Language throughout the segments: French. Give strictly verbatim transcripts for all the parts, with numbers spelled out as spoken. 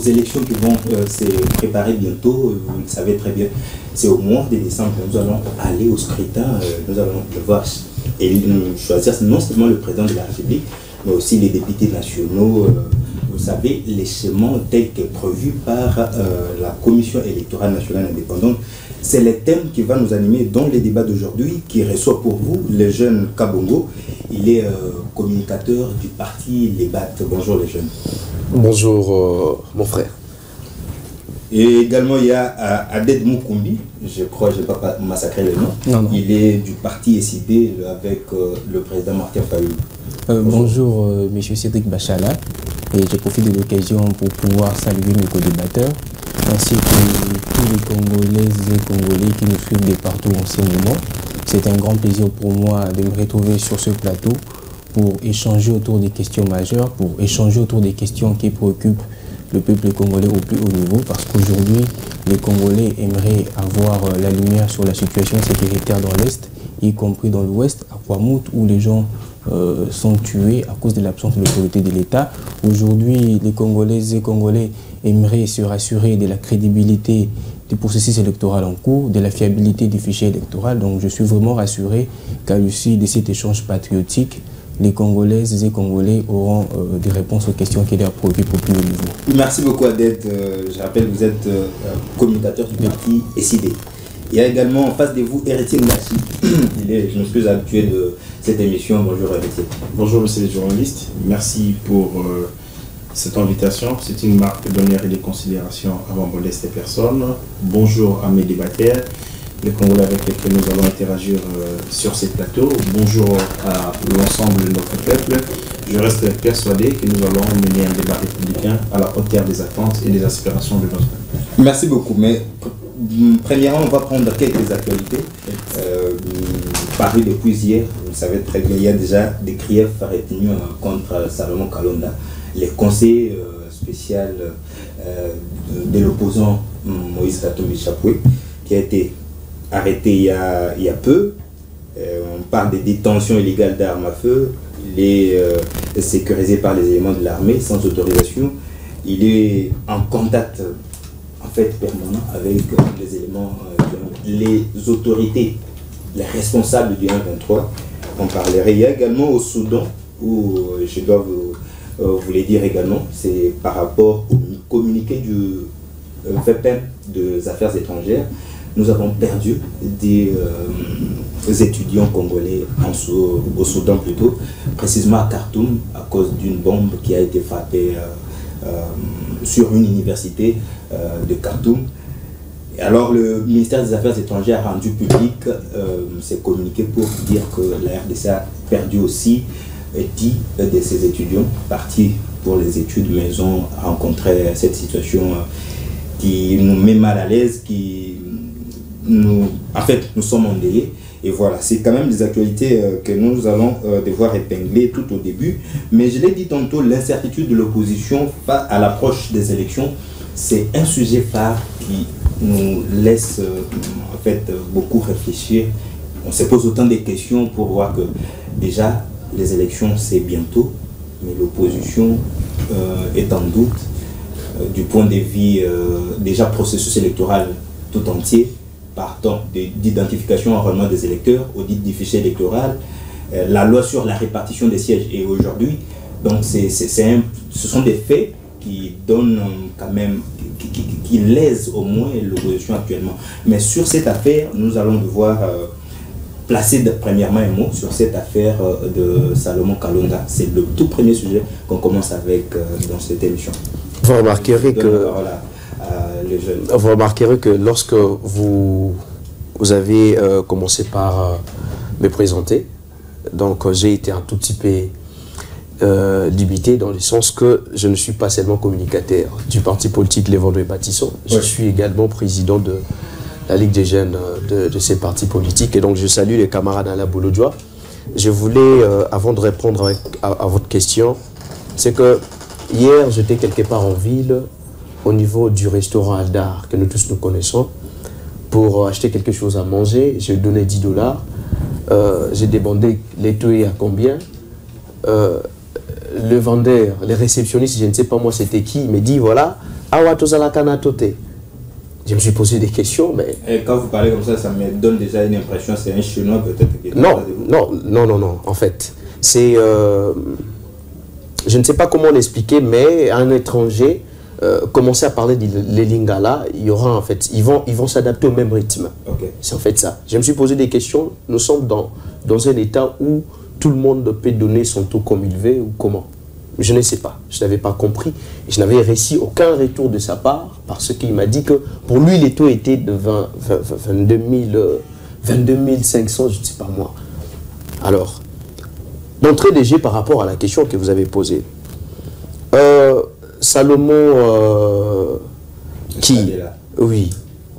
élections qui vont euh, se préparer bientôt, vous le savez très bien, c'est au mois de décembre que nous allons aller au scrutin, euh, nous allons devoir choisir non seulement le président de la République, mais aussi les députés nationaux, euh, vous savez, les schémas tels que prévus par euh, la Commission électorale nationale indépendante. C'est le thème qui va nous animer dans les débats d'aujourd'hui, qui reçoit pour vous le jeune Kabongo. Il est euh, communicateur du parti Les Bat. Bonjour les jeunes. Bonjour euh, mon frère. Et également il y a euh, Aded Moukoumbi, je crois, je ne vais pas massacrer le nom. Non, non. Il est du parti S I D avec euh, le président Martin Fayou. Euh, bonjour, bonjour euh, monsieur Cédric Bachala. Et je profite de l'occasion pour pouvoir saluer mes co-débatteurs, ainsi que tous les Congolaises et Congolais qui nous suivent de partout en ce moment. C'est un grand plaisir pour moi de me retrouver sur ce plateau pour échanger autour des questions majeures, pour échanger autour des questions qui préoccupent le peuple congolais au plus haut niveau, parce qu'aujourd'hui, les Congolais aimeraient avoir la lumière sur la situation sécuritaire dans l'Est, y compris dans l'Ouest, à Kwamout, où les gens euh, sont tués à cause de l'absence de l'autorité de l'État. Aujourd'hui, les Congolaises et Congolais aimeraient se rassurer de la crédibilité du processus électoral en cours, de la fiabilité du fichier électoral. Donc je suis vraiment rassuré qu'à l'issue de cet échange patriotique, les Congolaises et Congolais auront euh, des réponses aux questions qui leur préoccupent au plus haut niveau. Merci beaucoup Aded. Euh, je rappelle que vous êtes euh, communicateur du parti S I D. Il y a également en face de vous Héritier Ngassi. Il est, je m'excuse, habitué de cette émission. Bonjour Héritier. Bonjour monsieur les journalistes. Merci pour euh, cette invitation. C'est une marque d'honneur et de considération à ma modeste personne. Bonjour à mes débatteurs, les Congolais avec lesquels nous allons interagir euh, sur ces plateaux. Bonjour à l'ensemble de notre peuple. Je reste persuadé que nous allons mener un débat républicain à la hauteur des attentes et des aspirations de notre peuple. Merci beaucoup. Mais premièrement, on va prendre quelques actualités euh, parues depuis hier. Vous savez très bien, il y a déjà des griefs retenus contre Salomon Kalonda. Le conseil euh, spécial euh, de l'opposant Moïse Katumbi Chapoué, qui a été arrêté il y a, il y a peu. Euh, on parle de détention illégale d'armes à feu. Il est euh, sécurisé par les éléments de l'armée sans autorisation. Il est en contact en fait permanent avec les éléments, euh, les autorités, les responsables du un vingt-trois. On parlerait. Il y a également au Soudan, où euh, je dois vous, euh, vous le dire également, c'est par rapport au communiqué du euh, V P N des affaires étrangères. Nous avons perdu des, euh, des étudiants congolais en, au Soudan plutôt, précisément à Khartoum, à cause d'une bombe qui a été frappée euh, euh, sur une université euh, de Khartoum. Et alors le ministère des Affaires étrangères a rendu public euh, ses communiqués pour dire que la R D C a perdu aussi dix de ses étudiants partis pour les études, mais ils ont rencontré cette situation euh, qui nous met mal à l'aise, qui nous, en fait, nous sommes endeuillés. Et voilà, c'est quand même des actualités euh, que nous allons euh, devoir épingler tout au début. Mais je l'ai dit tantôt, l'incertitude de l'opposition à l'approche des élections, c'est un sujet phare qui nous laisse euh, en fait beaucoup réfléchir. On se pose autant de questions pour voir que déjà les élections c'est bientôt, mais l'opposition euh, est en doute euh, du point de vue euh, déjà processus électoral tout entier, partant d'identification en rendement des électeurs, audit du fichier électoral, euh, la loi sur la répartition des sièges. Et aujourd'hui, donc c'est, c'est, c'est un, ce sont des faits qui donnent quand même, qui, qui, qui lèsent au moins l'opposition actuellement. Mais sur cette affaire, nous allons devoir euh, placer de, premièrement un mot sur cette affaire euh, de Salomon Kalonda. C'est le tout premier sujet qu'on commence avec euh, dans cette émission. Vous remarquerez que... Les jeunes. Vous remarquerez que lorsque vous, vous avez euh, commencé par euh, me présenter, donc euh, j'ai été un tout petit peu euh, limité dans le sens que je ne suis pas seulement communicateur du parti politique Les Vendeurs et Bâtissons, je ouais. suis également président de la Ligue des jeunes de, de ces partis politiques, et donc je salue les camarades Alain Boulodjoa. Je voulais, euh, avant de répondre avec, à, à votre question, c'est que hier j'étais quelque part en ville, au niveau du restaurant Aldar, que nous tous nous connaissons, pour acheter quelque chose à manger. J'ai donné dix dollars. Euh, j'ai demandé l'étui à combien. Euh, le vendeur, le réceptionniste, je ne sais pas moi c'était qui, il me dit voilà, Awa Tozalakana Tote. Je me suis posé des questions, mais... Et quand vous parlez comme ça, ça me donne déjà une impression, c'est un Chinois peut-être. Non, non, non, non, non, en fait. C'est... Euh, je ne sais pas comment l'expliquer, mais un étranger euh, commencer à parler de les lingala, il y aura en fait... Ils vont ils vont s'adapter au même rythme. Okay. C'est en fait ça. Je me suis posé des questions. Nous sommes dans, dans un état où tout le monde peut donner son taux comme il veut ou comment. Je ne sais pas, je n'avais pas compris. Je n'avais reçu aucun retour de sa part parce qu'il m'a dit que pour lui, les taux étaient de vingt, vingt, vingt-deux mille, vingt-deux mille cinq cents, je ne sais pas moi. Alors, d'entrée de jeu par rapport à la question que vous avez posée. Euh, Salomon, euh, qui... Oui.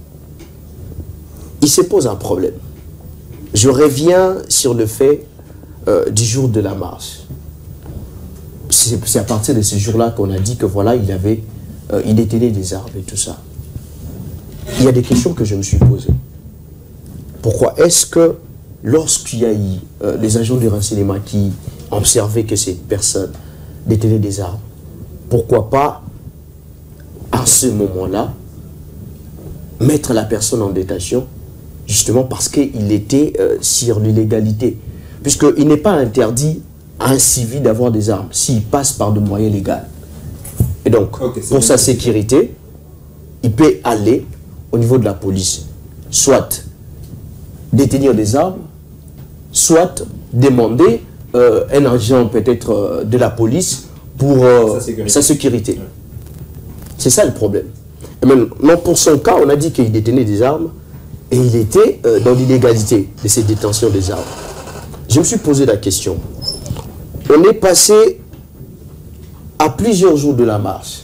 Il se pose un problème. Je reviens sur le fait euh, du jour de la marche. C'est à partir de ce jour-là qu'on a dit que voilà, il avait, euh, il détenait des armes et tout ça. Il y a des questions que je me suis posées. Pourquoi est-ce que lorsqu'il y a eu euh, les agents de renseignement qui observaient que ces personnes détenaient des armes, pourquoi pas à ce moment-là mettre la personne en détention justement parce qu'il était euh, sur l'illégalité, puisqu'il n'est pas interdit à un civil d'avoir des armes s'il passe par de moyens légaux. Et donc, okay, pour sa sécurité, il peut aller au niveau de la police, soit détenir des armes, soit demander euh, un agent peut-être euh, de la police pour euh, sa sécurité. Sa sécurité. Ouais. C'est ça le problème. Et même, non, pour son cas, on a dit qu'il détenait des armes et il était euh, dans l'illégalité de cette détention des armes. Je me suis posé la question. On est passé à plusieurs jours de la marche,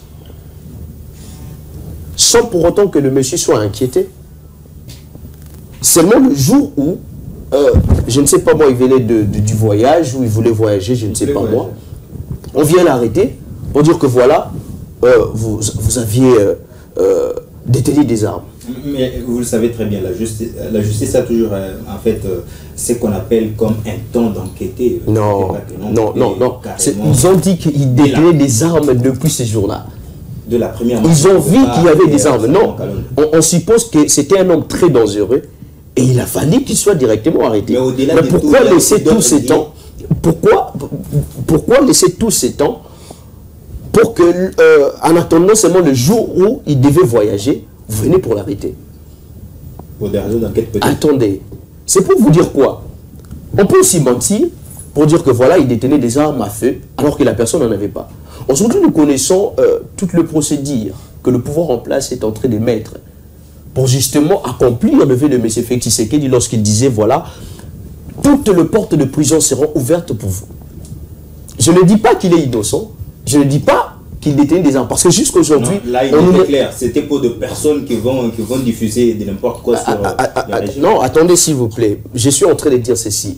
sans pour autant que le monsieur soit inquiété. Seulement le jour où, euh, je ne sais pas moi, il venait de, de, du voyage, ou il voulait voyager, je ne sais pas moi, on vient l'arrêter pour dire que voilà, euh, vous, vous aviez euh, euh, détenu des armes. Mais vous le savez très bien, la justice, la justice a toujours euh, en fait euh, ce qu'on appelle comme un temps d'enquêter. Non, non, non, non. Ils ont dit qu'ils détenaient des armes depuis ce jour-là. De la première Ils ont vu qu'il y avait des armes. Non, on, on suppose que c'était un homme très dangereux et il a fallu qu'il soit directement arrêté. Mais, Mais pourquoi tout, laisser tous ces temps pourquoi, pourquoi laisser tous ces temps pour que, euh, en attendant seulement le jour où il devait voyager, vous venez pour l'arrêter? Pour des raisons d'enquête peut-être. Attendez, c'est pour vous dire quoi? On peut aussi mentir pour dire que voilà, il détenait des armes à feu alors que la personne n'en avait pas. Aujourd'hui, nous connaissons euh, toute le procédure que le pouvoir en place est en train de mettre pour justement accomplir le vœu de M. Félix Tshisekedi lorsqu'il disait voilà, toutes les portes de prison seront ouvertes pour vous. Je ne dis pas qu'il est innocent, je ne dis pas qu'il détenait des armes, parce que jusqu'à aujourd'hui... Là, il est nous... clair, c'était pour de personnes qui vont, qui vont diffuser de n'importe quoi sur ah, ah, ah, ah, non, attendez s'il vous plaît, je suis en train de dire ceci.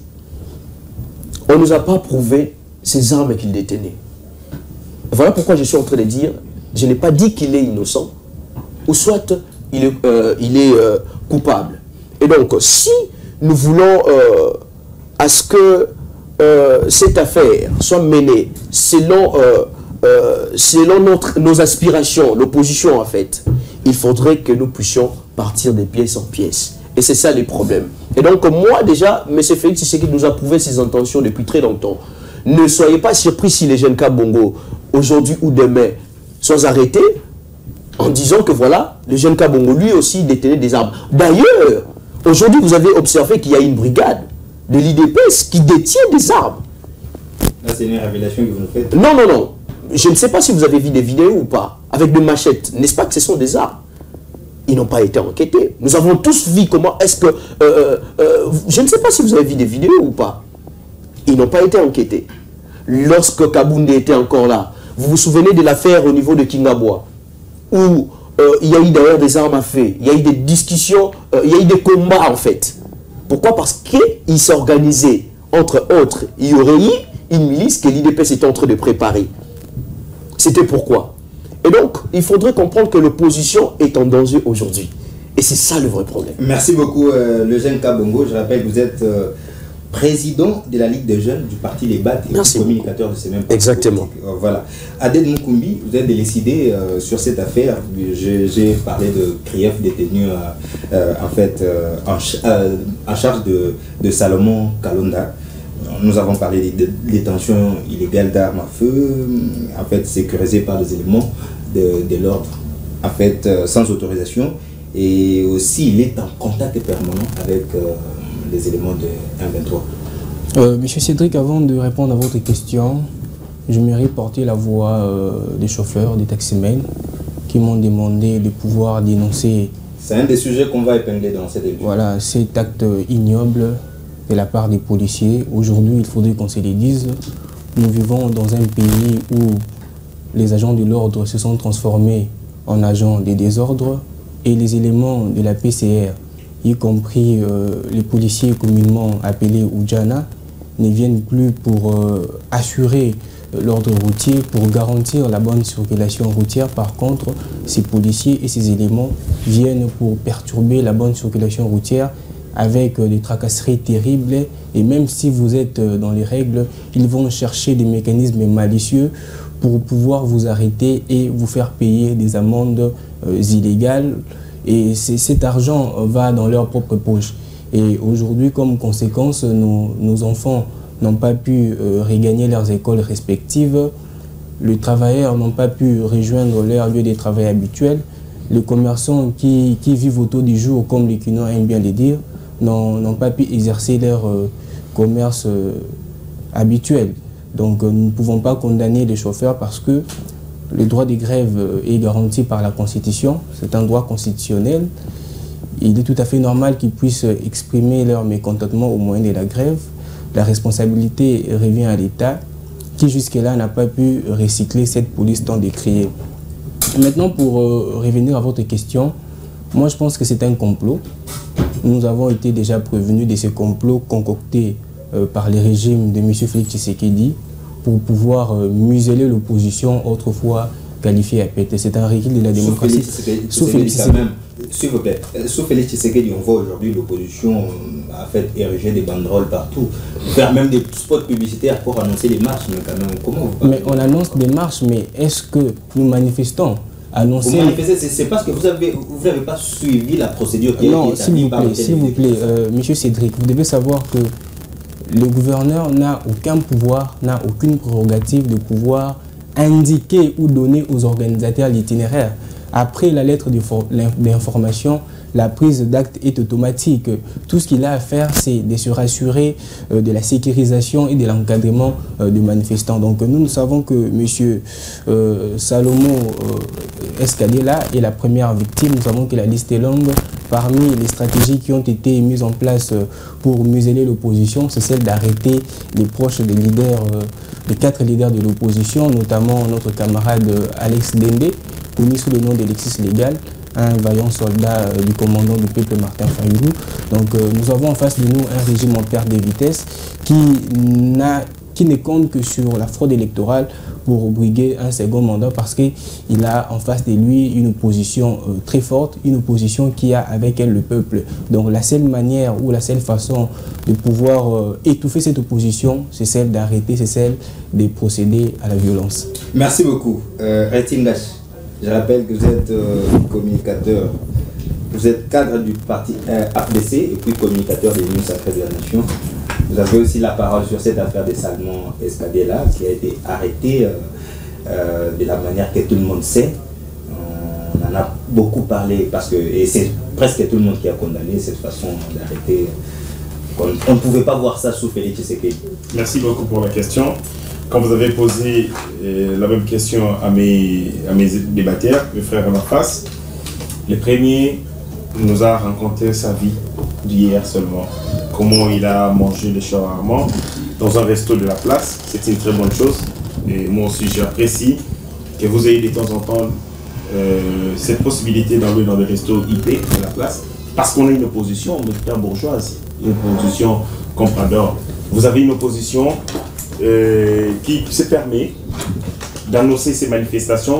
On ne nous a pas prouvé ces armes qu'il détenait. Voilà pourquoi je suis en train de dire, je n'ai pas dit qu'il est innocent, ou soit il est, euh, il est euh, coupable. Et donc, si nous voulons euh, à ce que euh, cette affaire soit menée selon, euh, euh, selon notre, nos aspirations, l'opposition en fait, il faudrait que nous puissions partir de pièce en pièce. Et c'est ça les problèmes. Et donc, moi déjà, M. Félix Tshisekedi nous a prouvé ses intentions depuis très longtemps. Ne soyez pas surpris si les jeunes Kabongo, aujourd'hui ou demain, sont arrêtés en disant que voilà, le jeune Kabongo, lui aussi, détenait des armes. D'ailleurs, aujourd'hui, vous avez observé qu'il y a une brigade de l'I D P S qui détient des armes. Là, c'est une révélation que vous nous faites. Non, non, non. Je ne sais pas si vous avez vu des vidéos ou pas, avec des machettes. N'est-ce pas que ce sont des armes? Ils n'ont pas été enquêtés. Nous avons tous vu comment est-ce que... Euh, euh, je ne sais pas si vous avez vu des vidéos ou pas. Ils n'ont pas été enquêtés. Lorsque Kaboundé était encore là, vous vous souvenez de l'affaire au niveau de Kingabwa, où euh, il y a eu d'ailleurs des armes à feu, il y a eu des discussions, euh, il y a eu des combats en fait. Pourquoi? Parce qu'ils s'organisaient, entre autres, il y aurait eu une milice que l'I D P S était en train de préparer. C'était pourquoi? Et donc, il faudrait comprendre que l'opposition est en danger aujourd'hui. Et c'est ça le vrai problème. Merci beaucoup, euh, le jeune Kabongo. Je rappelle que vous êtes euh, président de la Ligue des jeunes du parti Les Bat et Merci communicateur de ces mêmes partis. Exactement. Euh, voilà. Aded Mukumbi, vous êtes décidé euh, sur cette affaire. J'ai parlé de Krief détenu euh, euh, en fait euh, en, ch euh, en charge de, de Salomon Kalonda. Nous avons parlé de détention illégale d'armes à feu, en fait sécurisées par des éléments de, de l'ordre, en fait euh, sans autorisation. Et aussi, il est en contact permanent avec euh, les éléments de M vingt-trois. Euh, Monsieur Cédric, avant de répondre à votre question, je m'irais porter la voix euh, des chauffeurs, des taximens, qui m'ont demandé de pouvoir dénoncer. C'est un des sujets qu'on va épingler dans cette émission. Voilà, cet acte ignoble de la part des policiers. Aujourd'hui, il faudrait qu'on se le dise. Nous vivons dans un pays où les agents de l'ordre se sont transformés en agents des désordres et les éléments de la P C R, y compris euh, les policiers communément appelés Oudjana, ne viennent plus pour euh, assurer l'ordre routier, pour garantir la bonne circulation routière. Par contre, ces policiers et ces éléments viennent pour perturber la bonne circulation routière avec des tracasseries terribles. Et même si vous êtes dans les règles, ils vont chercher des mécanismes malicieux pour pouvoir vous arrêter et vous faire payer des amendes euh, illégales. Et cet argent va dans leur propre poche. Et aujourd'hui, comme conséquence, nos, nos enfants n'ont pas pu euh, regagner leurs écoles respectives. Les travailleurs n'ont pas pu rejoindre leur lieu de travail habituel. Les commerçants qui, qui vivent autour du jour, comme les Quinois aiment bien le dire, n'ont pas pu exercer leur euh, commerce euh, habituel. Donc euh, nous ne pouvons pas condamner les chauffeurs parce que le droit de grève est garanti par la Constitution. C'est un droit constitutionnel. Il est tout à fait normal qu'ils puissent exprimer leur mécontentement au moyen de la grève. La responsabilité revient à l'État qui jusque-là n'a pas pu recycler cette police tant décriée. Maintenant, pour euh, revenir à votre question, moi je pense que c'est un complot. Nous avons été déjà prévenus de ce complot concocté euh, par le régime de M. Félix Tshisekedi pour pouvoir euh, museler l'opposition autrefois qualifiée à péter. C'est un recul de la démocratie. Sauf Félix Tshisekedi, s'il vous plaît, sauf Félix Tshisekedi, on voit aujourd'hui l'opposition a fait ériger des banderoles partout, faire même des spots publicitaires pour annoncer les marches, mais quand même, comment vous Mais on annonce des marches, mais est-ce que nous manifestons? Annoncer... Vous manifestez, c'est parce que vous n'avez vous n'avez pas suivi la procédure qui non, a été établie par le s'il vous plaît, euh, Monsieur Cédric, vous devez savoir que le gouverneur n'a aucun pouvoir, n'a aucune prérogative de pouvoir indiquer ou donner aux organisateurs l'itinéraire. Après la lettre d'information, la prise d'acte est automatique. Tout ce qu'il a à faire, c'est de se rassurer euh, de la sécurisation et de l'encadrement euh, des manifestants. Donc nous, nous savons que M. Euh, Salomon euh, Escadela est la première victime. Nous savons que la liste est longue. Parmi les stratégies qui ont été mises en place pour museler l'opposition, c'est celle d'arrêter les proches des leaders, euh, les quatre leaders de l'opposition, notamment notre camarade Alex Dende, connu sous le nom d'Alexis Légal, un vaillant soldat euh, du commandant du peuple Martin Fayulu. Donc euh, nous avons en face de nous un régime en perte de vitesse qui, n'a, qui ne compte que sur la fraude électorale pour briguer un second mandat parce qu'il a en face de lui une opposition euh, très forte, une opposition qui a avec elle le peuple. Donc la seule manière ou la seule façon de pouvoir euh, étouffer cette opposition, c'est celle d'arrêter, c'est celle de procéder à la violence. Merci beaucoup. Euh, Retingash, je rappelle que vous êtes euh, communicateur, vous êtes cadre du parti euh, A F D C et puis communicateur des Unions Sacrées de la Nation. Vous avez aussi la parole sur cette affaire de Salomon Escadela qui a été arrêté euh, euh, de la manière que tout le monde sait. On en a beaucoup parlé parce que, et c'est presque tout le monde qui a condamné cette façon d'arrêter. On ne pouvait pas voir ça sous Félix Tshisekedi. Merci beaucoup pour la question. Quand vous avez posé euh, la même question à mes, à mes débatteurs, mes frères en face, le premier nous a raconté sa vie d'hier seulement. Comment il a mangé le shawarma dans un resto de la place. C'est une très bonne chose. Et moi aussi, j'apprécie que vous ayez de temps en temps euh, cette possibilité d'aller dans des restos I P de la place. Parce qu'on a une opposition militaire bourgeoise, une opposition comprador. Vous avez une opposition euh, qui se permet d'annoncer ces manifestations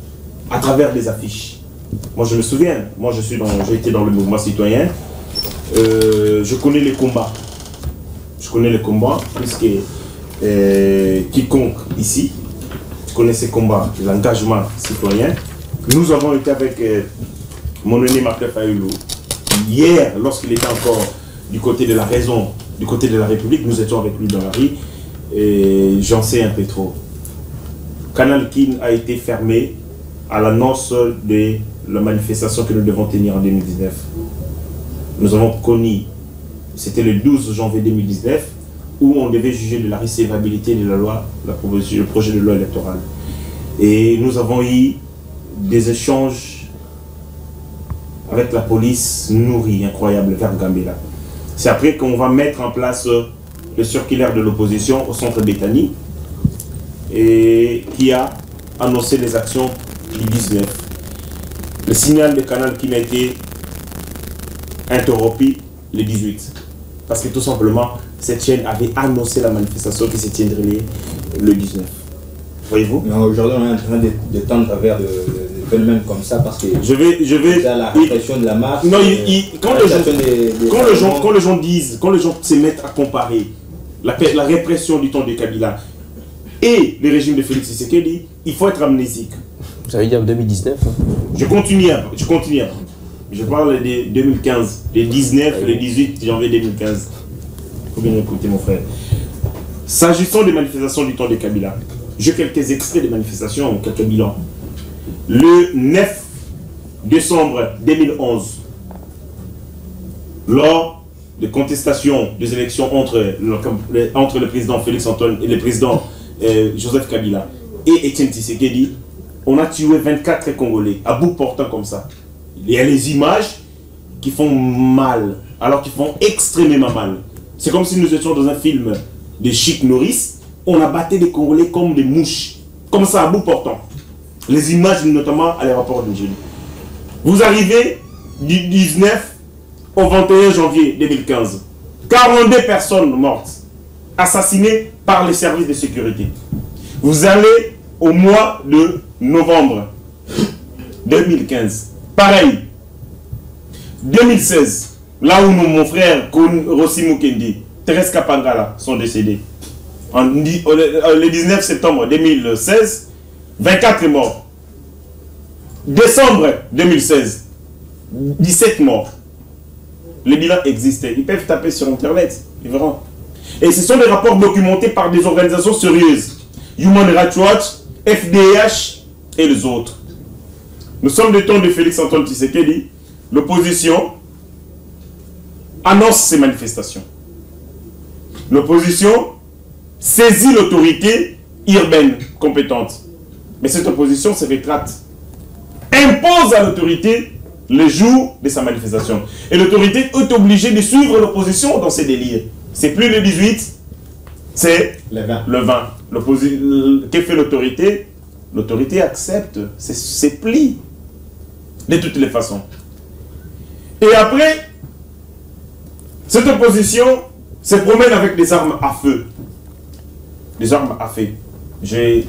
à travers des affiches. Moi, je me souviens, moi, je suis dans, j'ai été dans le mouvement citoyen. Euh, je connais les combats. je connais le combat, puisque euh, quiconque ici connaît ces combats, l'engagement citoyen. Nous avons été avec euh, mon aîné Martin Fayoulou hier, lorsqu'il était encore du côté de la raison, du côté de la République. Nous étions avec lui dans la rue et j'en sais un peu trop. Canal King a été fermé à l'annonce de la manifestation que nous devons tenir en deux mille dix-neuf. Nous avons connu, c'était le douze janvier deux mille dix-neuf, où on devait juger de la recevabilité de la loi, la proposition, le projet de loi électorale. Et nous avons eu des échanges avec la police nourris, incroyable, vers Gambela. C'est après qu'on va mettre en place le circulaire de l'opposition au centre Bethany, et qui a annoncé les actions du dix-neuf. Le signal de Canal qui a été interrompu le dix-huit. Parce que tout simplement, cette chaîne avait annoncé la manifestation qui se tiendrait le dix-neuf. Voyez-vous? Aujourd'hui, on est en train de, de tendre vers des phénomènes comme ça parce que je vais, je vais, la répression de la marche. Non, il, il, quand, les gens, des, des quand, les gens, quand les gens disent, quand les gens se mettent à comparer la, la répression du temps de Kabila et le régime de Félix Tshisekedi, il faut être amnésique. Vous avez dit en deux mille dix-neuf hein? Je continue, je continue. Je parle de deux mille quinze, le dix-neuf, le dix-huit janvier deux mille quinze. Il faut bien écouter mon frère. S'agissant des manifestations du temps de Kabila, j'ai quelques extraits de manifestations, quelques bilans. Le neuf décembre deux mille onze, lors de contestations des élections entre le, entre le président Félix Antoine et le président euh, Joseph Kabila et Etienne Tshisekedi, on a tué vingt-quatre Congolais à bout portant comme ça. Il y a les images qui font mal, alors qu'ils font extrêmement mal. C'est comme si nous étions dans un film de Chic Norris, on a battu des Congolais comme des mouches, comme ça à bout portant. Les images notamment à l'aéroport de Djibouti. Vous arrivez du dix-neuf au vingt et un janvier deux mille quinze. quarante-deux personnes mortes, assassinées par les services de sécurité. Vous allez au mois de novembre deux mille quinze. Pareil. deux mille seize, là où mon frère Rossi Mukendi, Thérèse Kapangala sont décédés. En, le dix-neuf septembre deux mille seize, vingt-quatre morts. Décembre deux mille seize, dix-sept morts. Les bilans existaient. Ils peuvent taper sur Internet. Ils verront. Et ce sont des rapports documentés par des organisations sérieuses. Human Rights Watch, F D H et les autres. Nous sommes des temps de Félix Antoine Tshisekedi. L'opposition annonce ces manifestations. L'opposition saisit l'autorité urbaine compétente. Mais cette opposition se rétracte. Impose à l'autorité le jour de sa manifestation. Et l'autorité est obligée de suivre l'opposition dans ses délires. C'est plus le dix-huit, c'est le vingt. Le vingt. Que fait l'autorité? L'autorité accepte, c'est pli. De toutes les façons. Et après, cette opposition se promène avec des armes à feu. Des armes à feu. J'ai,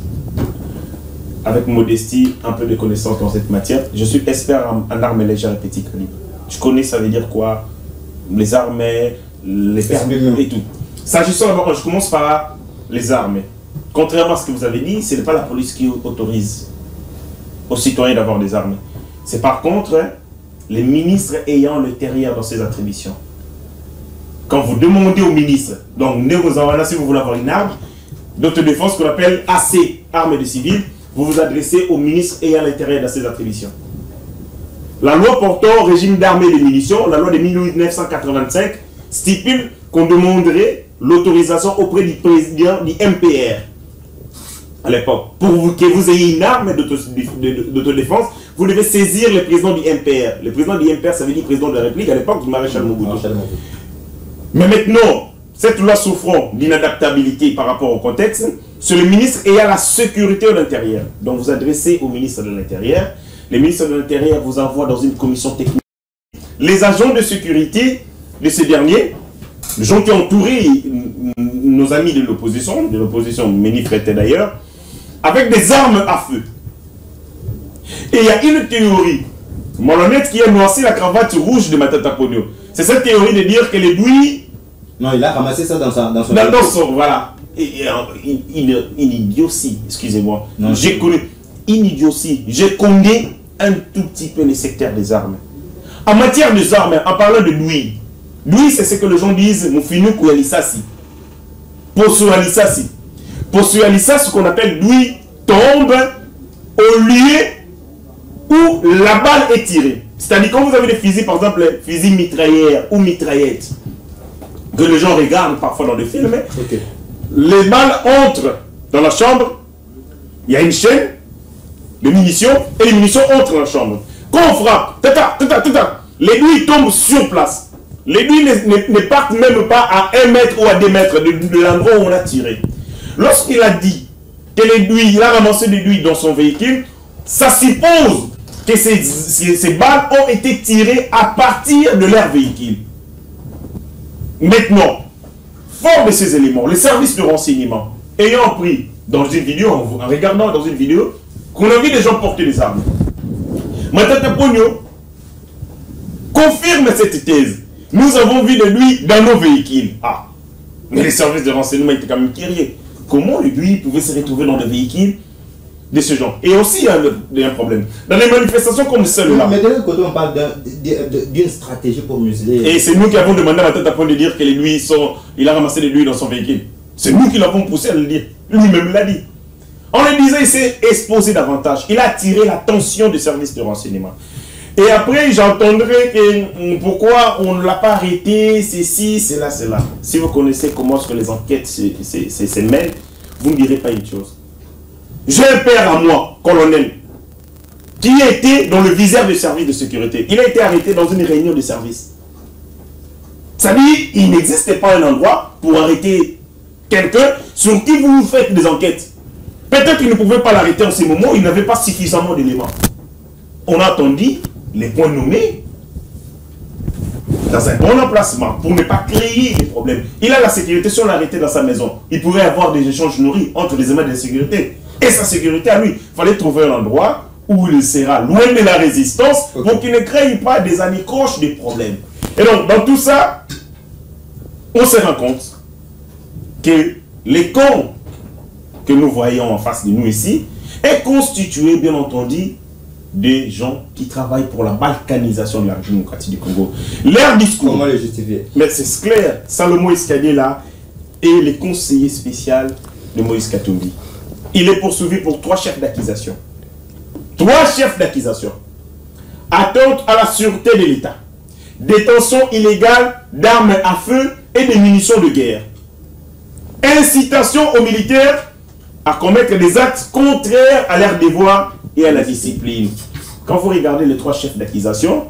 avec modestie, un peu de connaissances dans cette matière. Je suis expert en, en armes légères et petits calibres. Je connais ça veut dire quoi? Les armes, les permis et tout. S'agissant d'abord, je commence par les armes. Contrairement à ce que vous avez dit, ce n'est pas la police qui autorise aux citoyens d'avoir des armes. C'est par contre les ministres ayant le terrier dans ses attributions. Quand vous demandez au ministre, donc si vous voulez avoir une arme d'autodéfense qu'on appelle A C, armes de civil, vous vous adressez au ministre ayant l'intérêt dans ses attributions. La loi portant au régime d'armes et de munitions, la loi de mille neuf cent quatre-vingt-cinq, stipule qu'on demanderait l'autorisation auprès du président du M P R à l'époque. Pour que vous ayez une arme d'autodéfense, vous devez saisir le président du M P R. Le président du M P R, ça veut dire président de la République à l'époque du maréchal Mobutu. Mais maintenant, cette loi souffrant d'inadaptabilité par rapport au contexte, c'est le ministre ayant la sécurité de l'intérieur. Donc vous adressez au ministre de l'Intérieur. Le ministre de l'Intérieur vous envoie dans une commission technique. Les agents de sécurité de ces derniers, les gens qui ont entouré nos amis de l'opposition, de l'opposition manifestée d'ailleurs, avec des armes à feu. Et il y a une théorie, malhonnête, qui a noirci la cravate rouge de Matata Ponyo. C'est cette théorie de dire que les douilles Non, il a ramassé ça dans, sa, dans son... Dans, dans son, voilà. Et, et, une, une, une idiotie, excusez-moi. J'ai connu une idiotie. J'ai connu un tout petit peu les secteurs des armes. En matière des armes, en parlant de Louis, Louis, c'est ce que les gens disent, Moufinu Kouyalisasi. Posualisasi. Posualisasi, ce qu'on appelle Louis, tombe au lieu où la balle est tirée. C'est-à-dire quand vous avez des fusils, par exemple, les fusils mitrailleurs ou mitraillettes, que les gens regardent parfois dans des films, okay. Les balles entrent dans la chambre, il y a une chaîne de munitions, et les munitions entrent dans la chambre. Quand on frappe, tata, tata, tata, l'aiguille tombe sur place. L'aiguille ne, ne, ne part même pas à un mètre ou à deux mètres de, de l'endroit où on a tiré. Lorsqu'il a dit que l'aiguille, il a ramassé l'aiguille dans son véhicule, ça suppose que ces, ces, ces balles ont été tirées à partir de leur véhicule. Maintenant, fort de ces éléments, les services de renseignement, ayant pris dans une vidéo, en regardant dans une vidéo, qu'on a vu des gens porter des armes. Matata Pogno confirme cette thèse. Nous avons vu de lui dans nos véhicules. Ah, mais les services de renseignement étaient quand même curieux. Comment lui pouvait se retrouver dans des véhicules de ce genre? Et aussi, il y a un problème. Dans les manifestations comme celle-là. Mais de l'autre côté, on parle d'une stratégie pour museler. Et c'est nous qui avons demandé à Matata Pogno de dire que lui, sont, il a ramassé de l'huile dans son véhicule. C'est nous qui l'avons poussé à le dire. Lui-même l'a dit. On le disait, il s'est exposé davantage. Il a attiré l'attention du service de renseignement. Et après, j'entendrai que pourquoi on ne l'a pas arrêté, ceci, cela, cela. Si vous connaissez comment est-ce que les enquêtes se, se, se, se mêlent, vous ne direz pas une chose. J'ai un père à moi, colonel, qui était dans le viseur du service de sécurité. Il a été arrêté dans une réunion de service. Ça dit, il n'existait pas un endroit pour arrêter quelqu'un sur qui vous faites des enquêtes. Peut-être qu'il ne pouvait pas l'arrêter en ce moment, il n'avait pas suffisamment d'éléments. On a attendu les points nommés dans un bon emplacement pour ne pas créer des problèmes. Il a la sécurité, si on l'arrêtait dans sa maison, il pourrait avoir des échanges nourris entre les éléments de sécurité et sa sécurité à lui. Il fallait trouver un endroit où il sera loin de la résistance, okay, pour qu'il ne crée pas des anicroches, des problèmes. Et donc, dans tout ça, on se rend compte que les camps que nous voyons en face de nous ici est constitué, bien entendu, des gens qui travaillent pour la balkanisation de la République démocratique du Congo. Leur discours... Comment les justifier? Mais c'est clair. Salomon Escalier là est le conseiller spécial de Moïse Katumbi. Il est poursuivi pour trois chefs d'accusation. Trois chefs d'accusation. Atteinte à la sûreté de l'État. Détention illégale d'armes à feu et de munitions de guerre. Incitation aux militaires à commettre des actes contraires à leur devoir et à la discipline. Quand vous regardez les trois chefs d'accusation,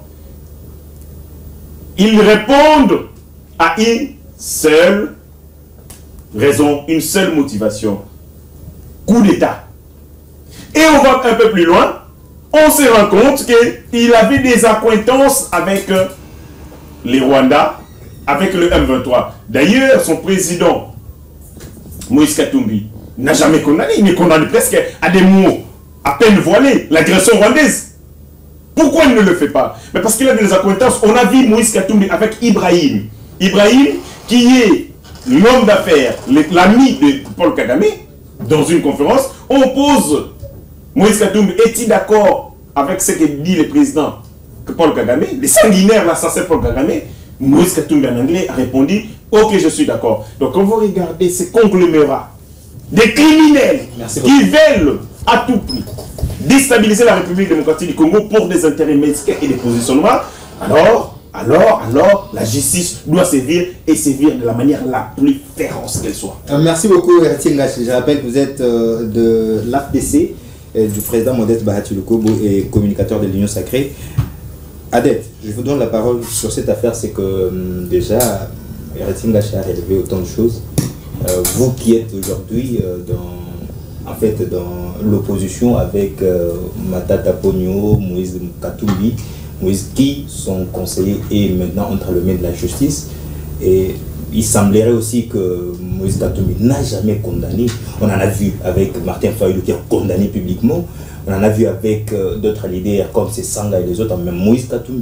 ils répondent à une seule raison, une seule motivation. Coup d'État. Et on va un peu plus loin, on se rend compte qu'il avait des accointances avec les Rwandais, avec le M vingt-trois. D'ailleurs, son président, Moïse Katumbi, n'a jamais condamné. Il est condamné presque à des mots à peine voilés, l'agression rwandaise. Pourquoi il ne le fait pas? Mais parce qu'il a des accointances. On a vu Moïse Katumbi avec Ibrahim. Ibrahim, qui est l'homme d'affaires, l'ami de Paul Kagame, dans une conférence, on pose Moïse Katumbi, est-il d'accord avec ce que dit le président Paul Kagame, le sanguinaire, l'assassin Paul Kagame? Moïse Katumbi en anglais a répondu, ok, je suis d'accord. Donc quand vous regardez ces conglomérats, des criminels qui veulent à tout prix déstabiliser la République démocratique du Congo pour des intérêts mesquins et des positionnements, alors, alors, alors, la justice doit sévir et sévir de la manière la plus féroce qu'elle soit. Merci beaucoup, Heritier Ngachi. Je rappelle que vous êtes euh, de l'A F P C, euh, du président Modeste Bahati Lukobo et communicateur de l'Union Sacrée. Adette, je vous donne la parole sur cette affaire. C'est que euh, déjà, Heritier Ngachi a relevé autant de choses. Euh, vous qui êtes aujourd'hui euh, dans, en fait, dans l'opposition avec euh, Matata Pogno, Moïse Katumbi, Moïse qui sont conseillers et maintenant entre les mains de la justice. Et il semblerait aussi que Moïse Katumbi n'a jamais condamné. On en a vu avec Martin Fayulu qui a condamné publiquement. On en a vu avec euh, d'autres leaders comme Sanga et les autres, même Moïse Katumbi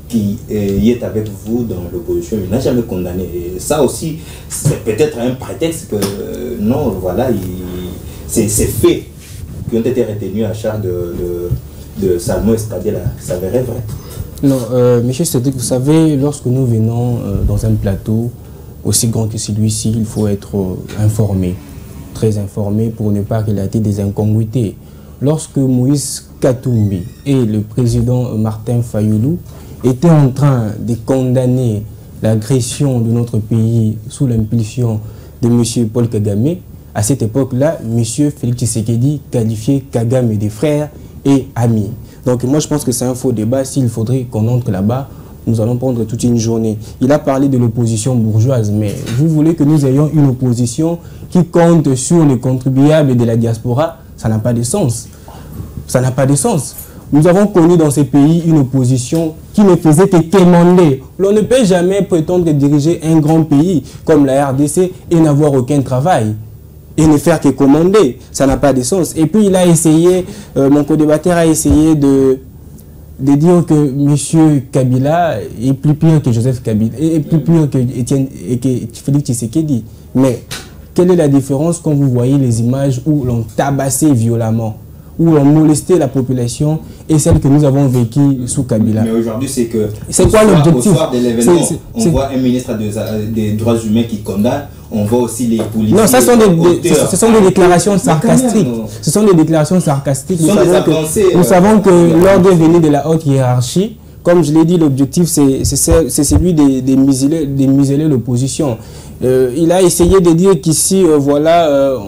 qui euh, y est avec vous dans l'opposition, il n'a jamais condamné. Et ça aussi, c'est peut-être un prétexte que euh, non, voilà, c'est ces faits qui ont été retenus à charge de, de, de Salmon Escadela s'avéraient vrais. Non, euh, monsieur Cédric, vous savez, lorsque nous venons euh, dans un plateau aussi grand que celui-ci, il faut être euh, informé, très informé pour ne pas relater des incongruités. Lorsque Moïse Katumbi et le président Martin Fayulu étaient en train de condamner l'agression de notre pays sous l'impulsion de M. Paul Kagame, à cette époque-là, M. Félix Tshisekedi qualifiait Kagame de frère et ami. Donc moi je pense que c'est un faux débat. S'il faudrait qu'on entre là-bas, nous allons prendre toute une journée. Il a parlé de l'opposition bourgeoise, mais vous voulez que nous ayons une opposition qui compte sur les contribuables de la diaspora? Ça n'a pas de sens. Ça n'a pas de sens. Nous avons connu dans ces pays une opposition qui ne faisait que quémander. L'on ne peut jamais prétendre diriger un grand pays comme la R D C et n'avoir aucun travail. Et ne faire que commander. Ça n'a pas de sens. Et puis il a essayé, euh, mon co-débatteur a essayé de, de dire que M. Kabila est plus pire que Joseph Kabila, est plus pire que, Etienne, et que Félix Tshisekedi. Mais quelle est la différence quand vous voyez les images où l'on tabassait violemment, où on molestait la population et celle que nous avons vécue sous Kabila? Mais aujourd'hui, c'est que c'est quoi l'objectif? Au soir de l'événement, on voit un ministre des, des droits humains qui condamne, on voit aussi les policiers. Non, ça sont des, des, ce, ce sont des déclarations sarcastiques. Ce sont des déclarations sarcastiques. Nous savons que, avancées, nous euh, savons que euh, l'ordre venu de la haute hiérarchie, comme je l'ai dit, l'objectif c'est celui de, de museler, de museler l'opposition. Euh, il a essayé de dire qu'ici, euh, voilà, euh,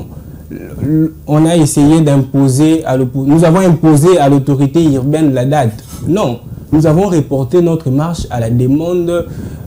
on a essayé d'imposer à l'opposition. Nous avons imposé à l'autorité urbaine la date. Non, nous avons reporté notre marche à la demande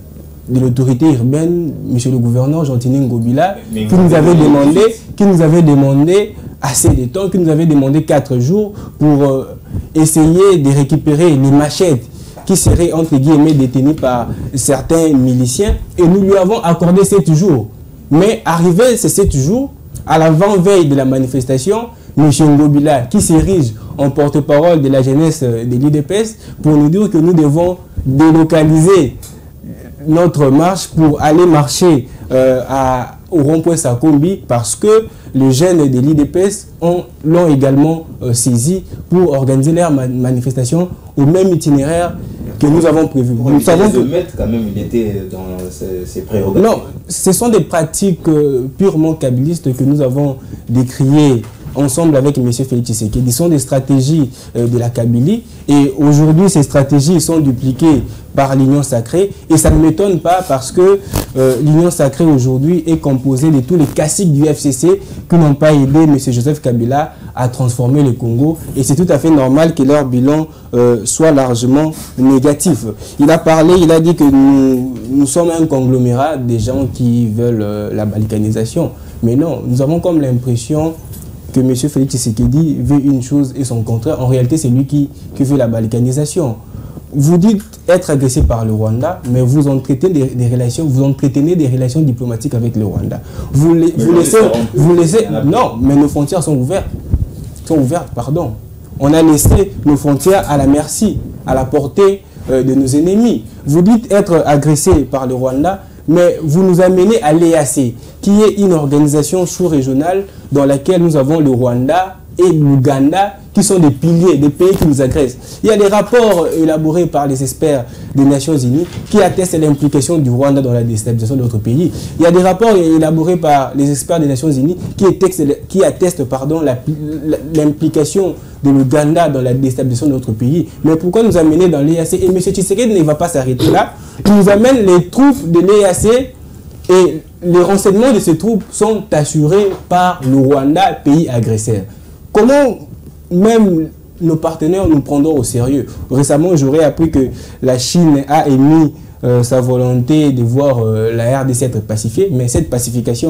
de l'autorité urbaine, monsieur le gouverneur Gentini Ngobila, qui nous avait demandé, qui nous avait demandé assez de temps, qui nous avait demandé quatre jours pour euh, essayer de récupérer les machettes qui seraient entre guillemets détenues par certains miliciens, et nous lui avons accordé sept jours. Mais arrivé ces sept jours, à l'avant-veille de la manifestation, M. Ngobila, qui s'érige en porte-parole de la jeunesse de l'I D P S, pour nous dire que nous devons délocaliser notre marche pour aller marcher euh, à, au rond-point Sakombi, parce que les jeunes de l'I D P S l'ont également euh, saisi pour organiser leur ma manifestation au même itinéraire que nous avons prévu. Pour nous savons que mettre quand même, il était dans ces, ces prérogatives. Non, ce sont des pratiques euh, purement kabylistes que nous avons décriées ensemble avec M. Félix Tshisekedi. Ce sont des stratégies euh, de la Kabylie, et aujourd'hui ces stratégies sont dupliquées par l'Union Sacrée, et ça ne m'étonne pas parce que euh, l'Union Sacrée aujourd'hui est composée de tous les caciques du F C C qui n'ont pas aidé M. Joseph Kabila à transformer le Congo, et c'est tout à fait normal que leur bilan euh, soit largement négatif. Il a parlé, il a dit que nous, nous sommes un conglomérat des gens qui veulent euh, la balkanisation, mais non, nous avons comme l'impression que M. Félix Tshisekedi veut une chose et son contraire. En réalité, c'est lui qui, qui veut la balkanisation. Vous dites être agressé par le Rwanda, mais vous entretenez des, des relations, vous entretenez des relations diplomatiques avec le Rwanda. Vous, les, vous laissez, vous laissez, non, mais nos frontières sont ouvertes, sont ouvertes, pardon. On a laissé nos frontières à la merci, à la portée euh, de nos ennemis. Vous dites être agressé par le Rwanda, mais vous nous amenez à l'E A C, qui est une organisation sous-régionale dans laquelle nous avons le Rwanda et l'Ouganda, qui sont des piliers, des pays qui nous agressent. Il y a des rapports élaborés par les experts des Nations Unies qui attestent l'implication du Rwanda dans la déstabilisation de notre pays. Il y a des rapports élaborés par les experts des Nations Unies qui attestent, qui attestent pardon, l'implication de l'Ouganda dans la déstabilisation de notre pays. Mais pourquoi nous amener dans l'E A C? Et M. Tshisekedi ne va pas s'arrêter là. Il nous amène les troupes de l'E A C, et les renseignements de ces troupes sont assurés par le Rwanda, pays agresseur. Comment même nos partenaires nous prendront au sérieux? Récemment, j'aurais appris que la Chine a émis euh, sa volonté de voir euh, la R D C être pacifiée, mais cette pacification,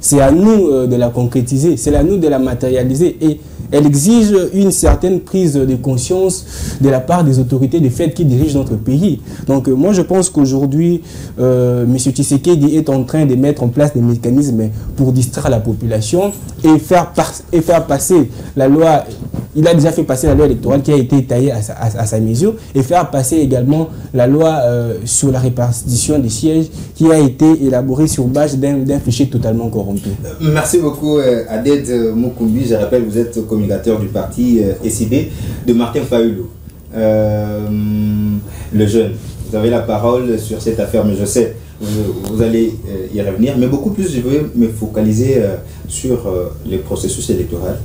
c'est à nous euh, de la concrétiser, c'est à nous de la matérialiser. Et elle exige une certaine prise de conscience de la part des autorités des faits qui dirigent notre pays. Donc euh, moi je pense qu'aujourd'hui, euh, M. Tshisekedi est en train de mettre en place des mécanismes pour distraire la population et faire, et faire passer la loi. Il a déjà fait passer la loi électorale qui a été taillée à sa, à, à sa mesure et faire passer également la loi euh, sur la répartition des sièges qui a été élaborée sur base d'un fichier totalement corrompu. Merci beaucoup euh, Aded Mukumbi. Je rappelle, vous êtes communicateur du parti euh, S I D de Martin Fayulu. Euh, le jeune, vous avez la parole sur cette affaire, mais je sais, vous, vous allez euh, y revenir. Mais beaucoup plus, je veux me focaliser euh, sur euh, le processus électoral.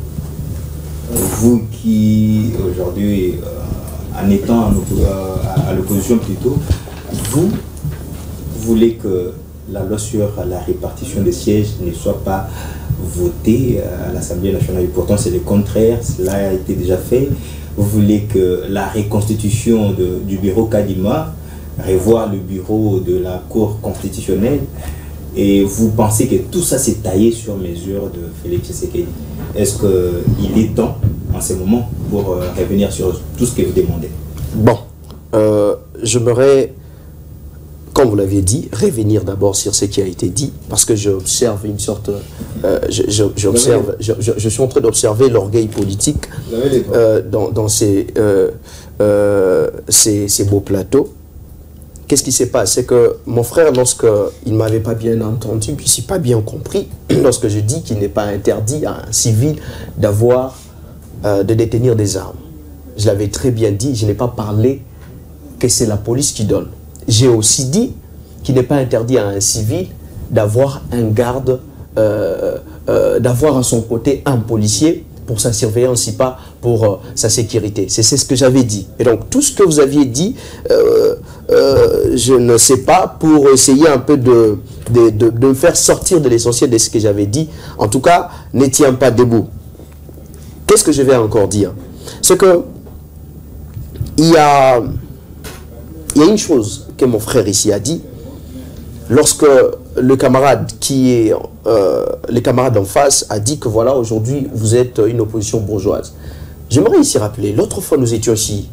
Vous qui, aujourd'hui, euh, en étant à l'opposition plutôt, vous voulez que la loi sur la répartition des sièges ne soit pas votée à l'Assemblée nationale. Et pourtant, c'est le contraire, cela a été déjà fait. Vous voulez que la reconstitution de, du bureau Kadima, revoir le bureau de la Cour constitutionnelle, et vous pensez que tout ça s'est taillé sur mesure de Félix Tshisekedi. Est-ce qu'il est temps, en ce moment, pour euh, revenir sur tout ce que vous demandez? Bon, euh, j'aimerais, comme vous l'aviez dit, revenir d'abord sur ce qui a été dit, parce que j'observe une sorte... Euh, je, je, j'observe, je, je, je suis en train d'observer l'orgueil politique euh, dans, dans ces, euh, euh, ces, ces beaux plateaux. Qu'est-ce qui s'est passé? C'est que mon frère, lorsqu'il ne m'avait pas bien entendu, puis il n'a pas bien compris, lorsque je dis qu'il n'est pas interdit à un civil d'avoir, euh, de détenir des armes. Je l'avais très bien dit, je n'ai pas parlé que c'est la police qui donne. J'ai aussi dit qu'il n'est pas interdit à un civil d'avoir un garde, euh, euh, d'avoir à son côté un policier pour sa surveillance, si pas pour euh, sa sécurité. C'est ce que j'avais dit. Et donc, tout ce que vous aviez dit, euh, euh, je ne sais pas, pour essayer un peu de, de, de, de me faire sortir de l'essentiel de ce que j'avais dit, en tout cas, ne tient pas debout. Qu'est-ce que je vais encore dire? C'est que il y a, il y a une chose que mon frère ici a dit, lorsque le camarade qui est, euh, le camarade en face a dit que voilà, aujourd'hui, vous êtes une opposition bourgeoise. J'aimerais ici rappeler, l'autre fois, nous étions ici,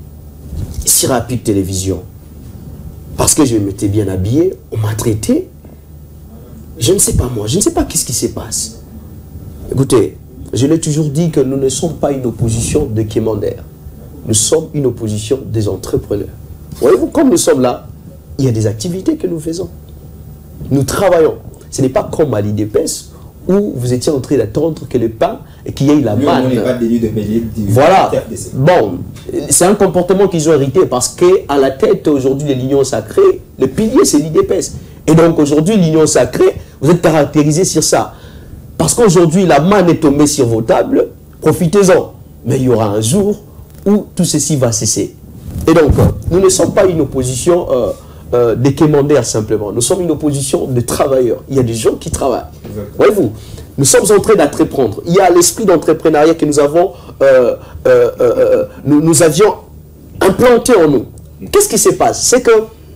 si rapide télévision, parce que je m'étais bien habillé, on m'a traité, je ne sais pas moi, je ne sais pas qu'est-ce qui se passe. Écoutez, je l'ai toujours dit que nous ne sommes pas une opposition de quémandaires, nous sommes une opposition des entrepreneurs. Voyez-vous, comme nous sommes là, il y a des activités que nous faisons. Nous travaillons. Ce n'est pas comme à l'I D P E S où vous étiez en train d'attendre que le pain et qu'il y ait la manne. Voilà. Bon, c'est un comportement qu'ils ont hérité parce qu'à la tête aujourd'hui de l'Union sacrée, le pilier c'est l'I D P E S. Et donc aujourd'hui, l'Union sacrée, vous êtes caractérisé sur ça. Parce qu'aujourd'hui, la manne est tombée sur vos tables, profitez-en. Mais il y aura un jour où tout ceci va cesser. Et donc, nous ne sommes pas une opposition euh, euh, des quémandaires simplement. Nous sommes une opposition de travailleurs. Il y a des gens qui travaillent. Voyez-vous, nous sommes en train d'entreprendre. Il y a l'esprit d'entrepreneuriat que nous avons, euh, euh, euh, nous, nous avions implanté en nous. Qu'est-ce qui se passe? C'est que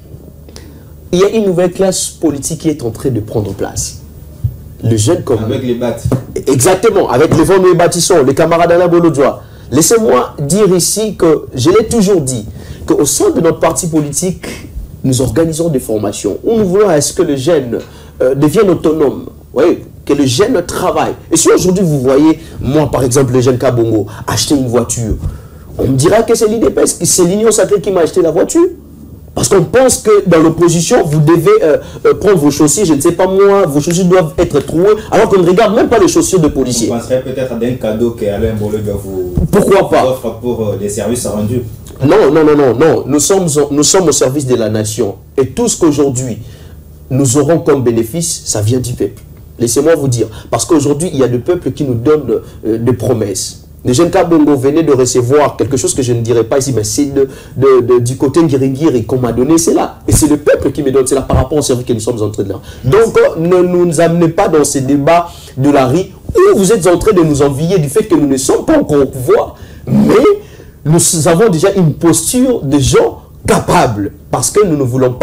il y a une nouvelle classe politique qui est en train de prendre place. Le jeune comme avec les battes. Exactement, avec les vents nous bâtissons, les camarades Alain Bolodjoa. Laissez-moi dire ici que, je l'ai toujours dit, qu'au sein de notre parti politique, nous organisons des formations où nous voulons à ce que le jeune euh, devienne autonome, oui, que le jeune travaille. Et si aujourd'hui vous voyez, moi par exemple, le jeune Kabongo, acheter une voiture, on me dira que c'est l'I D P E S, c'est l'Union sacrée qui m'a acheté la voiture. Parce qu'on pense que dans l'opposition, vous devez euh, euh, prendre vos chaussures, je ne sais pas moi, vos chaussures doivent être trouées, alors qu'on ne regarde même pas les chaussures de policiers. Vous penserez peut-être à un cadeau qu'Alain Bolodjoa vous, Pourquoi pas vous offre pour euh, des services rendus. Non, non, non, non, non. Nous sommes, nous sommes au service de la nation. Et tout ce qu'aujourd'hui nous aurons comme bénéfice, ça vient du peuple. Laissez-moi vous dire. Parce qu'aujourd'hui, il y a des peuples qui nous donnent euh, des promesses. Les jeunes Kabongo venaient de recevoir quelque chose que je ne dirais pas ici, mais c'est de, de, de, du côté Ngiringiri qu'on m'a donné, c'est là. Et c'est le peuple qui me donne, c'est là par rapport au service que nous sommes en train de faire. Donc, euh, ne nous amenez pas dans ces débats de la rue où vous êtes en train de nous envier du fait que nous ne sommes pas encore au pouvoir, mais nous avons déjà une posture de gens capables, parce que nous ne voulons pas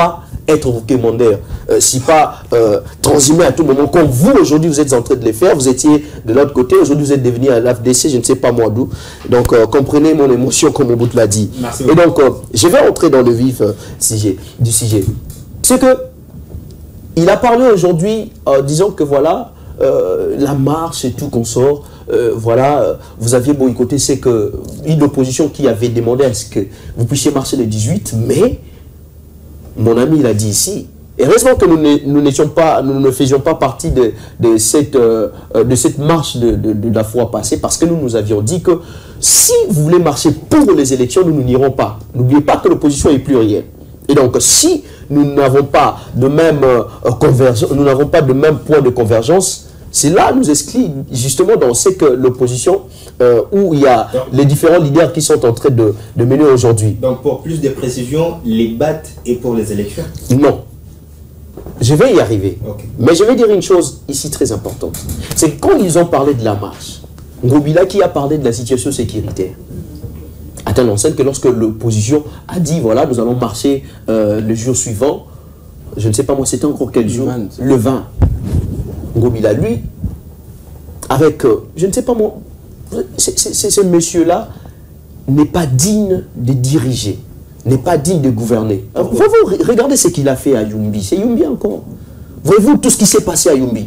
être vos commandeurs, euh, si pas euh, transhumé à tout moment, comme vous aujourd'hui vous êtes en train de les faire, vous étiez de l'autre côté, aujourd'hui vous êtes devenu à l'A F D C, je ne sais pas moi d'où. Donc euh, comprenez mon émotion comme Mobutu l'a dit. Merci. Et donc euh, je vais entrer dans le vif euh, sujet, du sujet. C'est que il a parlé aujourd'hui, euh, disons que voilà, euh, la marche et tout qu'on sort, euh, voilà, euh, vous aviez boycotté, c'est que une opposition qui avait demandé à ce que vous puissiez marcher le dix-huit, mais mon ami il a dit ici, heureusement que nous n'étions pas, nous ne faisions pas partie de, de, cette, euh, de cette marche de, de, de la fois passée, parce que nous nous avions dit que si vous voulez marcher pour les élections, nous, nous n'irons pas. N'oubliez pas que l'opposition est plurielle. Et donc, si nous n'avons pas de même euh, convergence, nous n'avons pas de même point de convergence, c'est là nous inscrit justement dans ce que l'opposition, euh, où il y a donc, les différents leaders qui sont en train de, de mener aujourd'hui. Donc, pour plus de précision, les B A T est pour les élections? Non. Je vais y arriver. Okay. Mais je vais dire une chose ici très importante. C'est que quand ils ont parlé de la marche, Ngobila qui a parlé de la situation sécuritaire, atteint en scène que lorsque l'opposition a dit, voilà, nous allons marcher euh, le jour suivant, je ne sais pas moi, c'était encore quel jour? Le vingt. Ngobila, lui, avec, euh, je ne sais pas moi, ce monsieur-là n'est pas digne de diriger, n'est pas digne de gouverner. Voyez-vous, regardez ce qu'il a fait à Yumbi, c'est Yumbi encore. Voyez-vous tout ce qui s'est passé à Yumbi.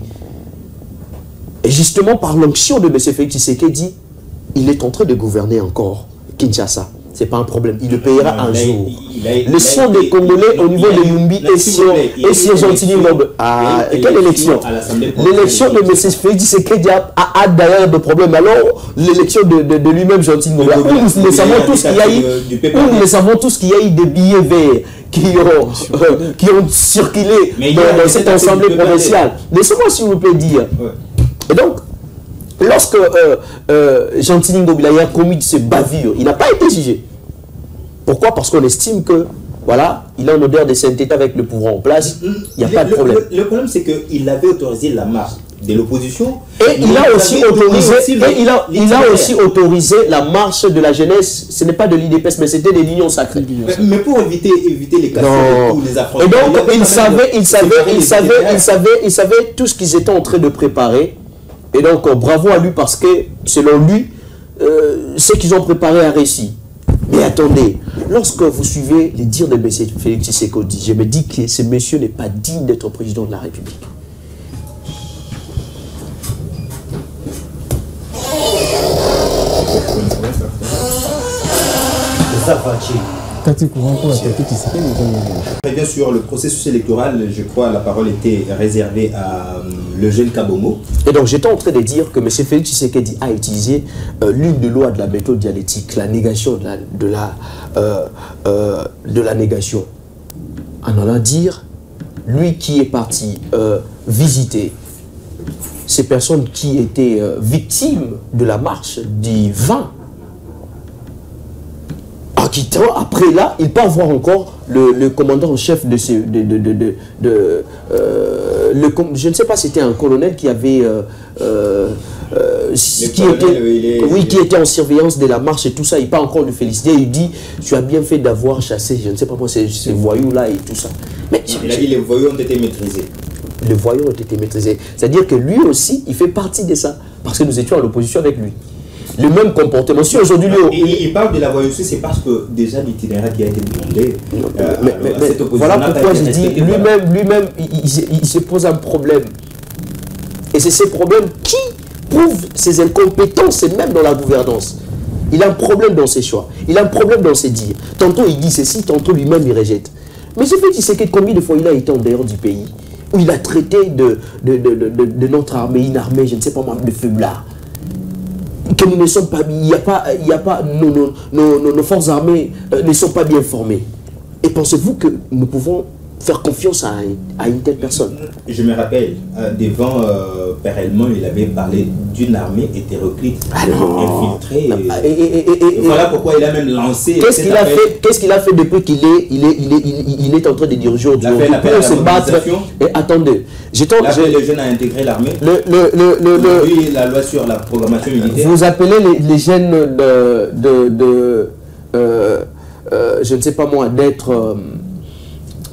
Et justement, par l'onction de M. Félix Tshisekedi, il est en train de gouverner encore Kinshasa. Ce n'est pas un problème. Il le payera non, un il jour. A, il a, le sang des Congolais au niveau de Yumbi est sur Gentilly Ngombe. Ah, quelle élection? L'élection de M. Félix Tshisekedi a, a, a d'ailleurs des problèmes. Alors, l'élection de, de, de lui-même, Gentilly Ngombe, où nous savons tous qu'il y a eu, où nous savons tous qu'il y a eu des billets verts qui ont, euh, qui ont circulé dans, dans cette assemblée provinciale. Laissez-moi s'il vous plaît dire. Et donc, lorsque euh, euh, Gentilly Ngombe a commis ce bavure, il n'a pas été jugé. Pourquoi? Parce qu'on estime que, voilà, il a une odeur de sainteté avec le pouvoir en place, il n'y a le, pas de problème. Le, le problème, c'est qu'il avait autorisé la marche de l'opposition. Et il a aussi autorisé, aussi le, et il a, il a aussi autorisé la marche de la jeunesse. Ce n'est pas de l'I D P S, mais c'était de l'Union sacrée. Mais, mais pour éviter, éviter les casseurs ou les affrontements. Et donc, il savait, il savait, il savait, il savait, il savait tout ce qu'ils étaient en train de préparer. Et donc, bravo à lui parce que, selon lui, euh, ce qu'ils ont préparé a réussi. Mais attendez, lorsque vous suivez les dires de M. Félix Tshisekedi, je me dis que ce monsieur n'est pas digne d'être président de la République. Très bien sûr, le processus électoral, je crois, la parole était réservée à euh, le jeune Kabomo. Et donc j'étais en train de dire que M. Félix Tshisekedi a utilisé euh, l'une des lois de la méthode dialectique, la négation de la, de la, euh, euh, de la négation. En allant dire, lui qui est parti euh, visiter ces personnes qui étaient euh, victimes de la marche du vingt, en quittant, après là, il peut voir encore le, le commandant en chef de ce... De, de, de, de, de euh, le, je ne sais pas si c'était un colonel qui avait... Euh, euh, qui, colonel, était, oui, est... qui était en surveillance de la marche et tout ça. Il peut encore le féliciter. Il dit, tu as bien fait d'avoir chassé, je ne sais pas moi, ces, ces voyous-là et tout ça. Mais, il a dit, les voyous ont été maîtrisés. Les voyous ont été maîtrisés. C'est-à-dire que lui aussi, il fait partie de ça. Parce que nous étions en opposition avec lui. Le même comportement. Si aujourd'hui, il, il, il parle de la voyousse, c'est parce que déjà l'itinéraire qui a été demandé. Euh, mais, mais, mais, voilà pourquoi je dis, lui-même, lui-même, il, il, il se pose un problème. Et c'est ces problèmes qui prouvent ses incompétences, et même dans la gouvernance. Il a un problème dans ses choix. Il a un problème dans ses dires. Tantôt il dit ceci, tantôt lui-même il rejette. Mais ce fait, il sait que combien de fois il a été en dehors du pays, où il a traité de, de, de, de, de, de notre armée, une armée, je ne sais pas moi, de faiblards. Que nous ne sommes pas, il n'y a pas, il y a pas, nos, nos, nos, nos forces armées euh, ne sont pas bien formées. Et pensez-vous que nous pouvons faire confiance à, à une telle personne? Je me rappelle, euh, devant euh, Père Helmond, il avait parlé d'une armée hétéroclite, ah infiltrée. Et, et, et, et, et, voilà pourquoi il a même lancé. Qu'est-ce qu'il a fait? Qu'est-ce qu'il a fait depuis qu'il est, il est, il est, il, il est en train de diriger aujourd'hui pour se battre? Et attendez, j'étais les jeunes à intégrer l'armée. Le, le, le, le, le, oui, la loi sur la programmation militaire. Vous appelez les, les jeunes de, de, de euh, euh, je ne sais pas moi, d'être euh,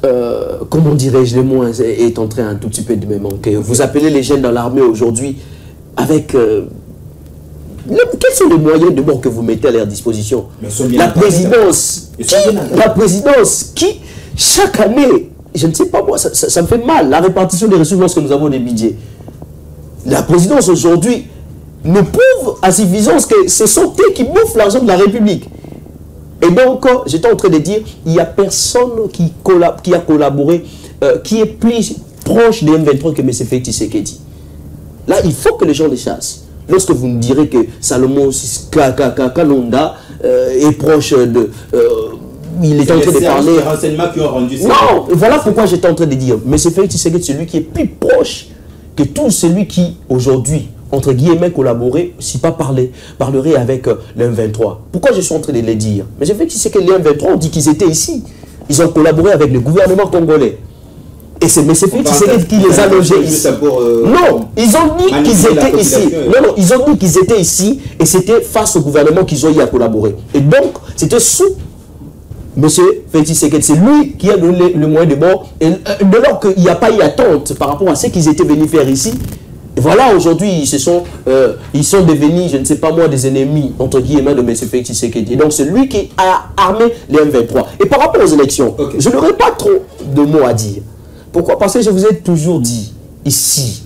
euh, comment dirais-je, le mot est en train un tout petit peu de me manquer. Vous appelez les jeunes dans l'armée aujourd'hui avec... Euh, le, quels sont les moyens de bord que vous mettez à leur disposition? La présidence, qui, la présidence qui, chaque année, je ne sais pas moi, ça, ça, ça me fait mal, la répartition des ressources lorsque nous avons des budgets. La présidence aujourd'hui ne prouve à suffisance que ce sont eux qui bouffent l'argent de la République. Et donc, j'étais en train de dire, il n'y a personne qui, qui a collaboré, euh, qui est plus proche des M vingt-trois que M. Félix Tshisekedi. Là, il faut que les gens les chassent. Lorsque vous me direz que Salomon Kalonda euh, est proche de... Euh, il est en train de parler... Les renseignements qui ont rendu ça. Non, voilà pourquoi j'étais en train de dire. M. Félix Tshisekedi, celui qui est plus proche que tout celui qui, aujourd'hui, entre guillemets, collaborer, si pas parler, parlerait avec euh, l'M vingt-trois. Pourquoi je suis en train de le dire? Mais je sais que c'est que l'M vingt-trois, on dit qu'ils étaient ici. Ils ont collaboré avec le gouvernement congolais. Et c'est M. Félix Tshisekedi qui les a logés ici. Pour, euh, non, ils ont dit qu'ils étaient ici. Non, non, ils ont dit qu'ils étaient ici et c'était face au gouvernement qu'ils ont eu à collaborer. Et donc, c'était sous M. Félix Tshisekedi. C'est lui qui a donné le moyen de bord. Et de lors qu'il n'y a pas eu attente par rapport à ce qu'ils étaient venus faire ici, et voilà, aujourd'hui, ils, se sont, euh, ils sont devenus, je ne sais pas moi, des ennemis, entre guillemets, de M. Félix Tshisekedi. Donc, c'est lui qui a armé les M vingt-trois. Et par rapport aux élections, okay, je n'aurai pas trop de mots à dire. Pourquoi? Parce que je vous ai toujours dit, ici,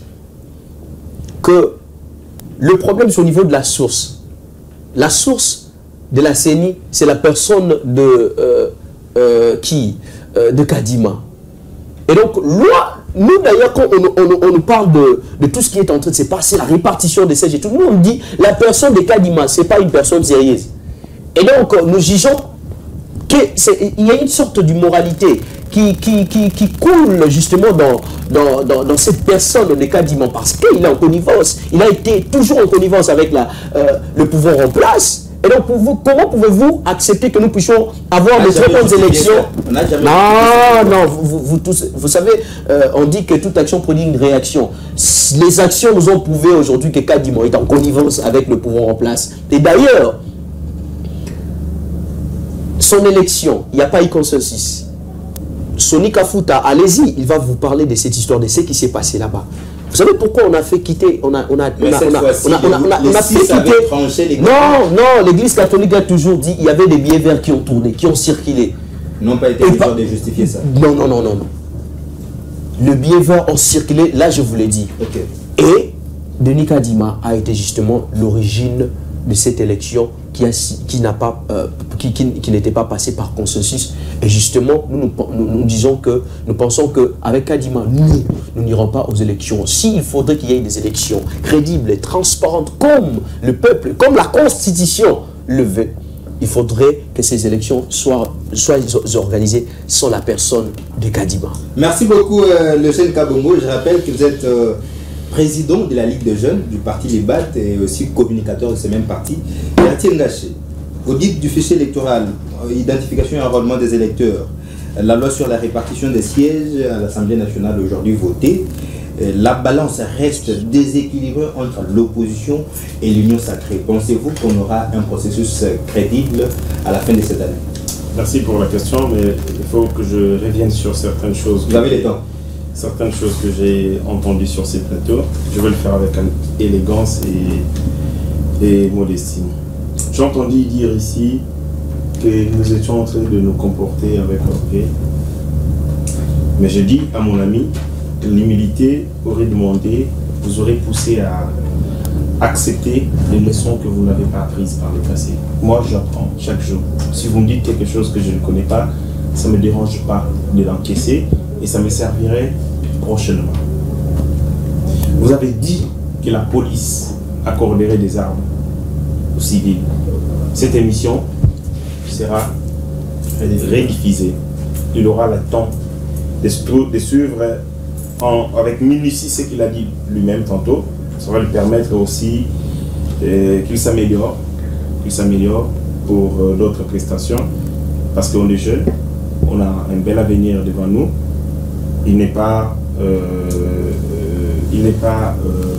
que le problème, c'est au niveau de la source. La source de la C E N I, c'est la personne de, euh, euh, qui, euh, de Kadima. Et donc, loi... Nous, d'ailleurs, quand on, on, on nous parle de, de tout ce qui est en train de se passer, la répartition des sièges et tout, nous, on dit la personne de Kadima, ce n'est pas une personne sérieuse. Et donc, nous jugeons qu'il y a une sorte d'immoralité qui, qui, qui, qui coule justement dans, dans, dans, dans cette personne de Kadima, parce qu'il est en connivence. Il a été toujours en connivence avec la, euh, le pouvoir en place. Et donc, pour vous, comment pouvez-vous accepter que nous puissions avoir de très bonnes élections? Non, non, vous, vous, vous, tous, vous savez, euh, on dit que toute action produit une réaction. Les actions nous ont prouvé aujourd'hui que Kadima est en connivence avec le pouvoir en place. Et d'ailleurs, son élection, il n'y a pas eu consensus. Soni Kafuta, allez-y, il va vous parler de cette histoire, de ce qui s'est passé là-bas. Vous savez pourquoi on a fait quitter, on a, on a, on a, on a, on a, on a, on a, on a fait quitter. Non, non, l'église catholique a toujours dit il y avait des billets verts qui ont tourné, qui ont circulé. N'ont pas été besoin de justifier ça. Non, non, non, non, non. Le billet vert ont circulé, là je vous l'ai dit. Okay. Et Denis Kadima a été justement l'origine de cette élection qui, a, qui n'a pas, euh, qui, qui, qui n'était pas passée par consensus. Et justement, nous, nous, nous, nous disons que nous pensons qu'avec Kadima, nous, nous n'irons pas aux élections. S'il faudrait qu'il y ait des élections crédibles et transparentes, comme le peuple, comme la Constitution le veut, il faudrait que ces élections soient, soient organisées sans la personne de Kadima. Merci beaucoup, euh, le jeune Kabongo. Je rappelle que vous êtes euh, président de la Ligue des jeunes du parti Les Battes et aussi communicateur de ce même parti. Berthier Ngaché, audit du fichier électoral, identification et enrôlement des électeurs, la loi sur la répartition des sièges à l'Assemblée nationale aujourd'hui votée. La balance reste déséquilibrée entre l'opposition et l'union sacrée. Pensez-vous qu'on aura un processus crédible à la fin de cette année? Merci pour la question, mais il faut que je revienne sur certaines choses. Vous avez le temps. Certaines choses que j'ai entendues sur ces plateaux. Je vais le faire avec élégance et, et modestie. J'ai entendu dire ici que nous étions en train de nous comporter avec orgueil. Mais je dis à mon ami que l'humilité aurait demandé, vous aurez poussé à accepter les leçons que vous n'avez pas apprises par le passé. Moi, j'apprends chaque jour. Si vous me dites quelque chose que je ne connais pas, ça ne me dérange pas de l'encaisser et ça me servirait prochainement. Vous avez dit que la police accorderait des armes aux civils. Cette émission sera rediffusée. Il aura le temps de, de suivre en, avec minutie ce qu'il a dit lui-même tantôt. Ça va lui permettre aussi euh, qu'il s'améliore, qu'il s'améliore pour euh, d'autres prestations, parce qu'on est jeune, on a un bel avenir devant nous. Il n'est pas, euh, il n'est pas, euh,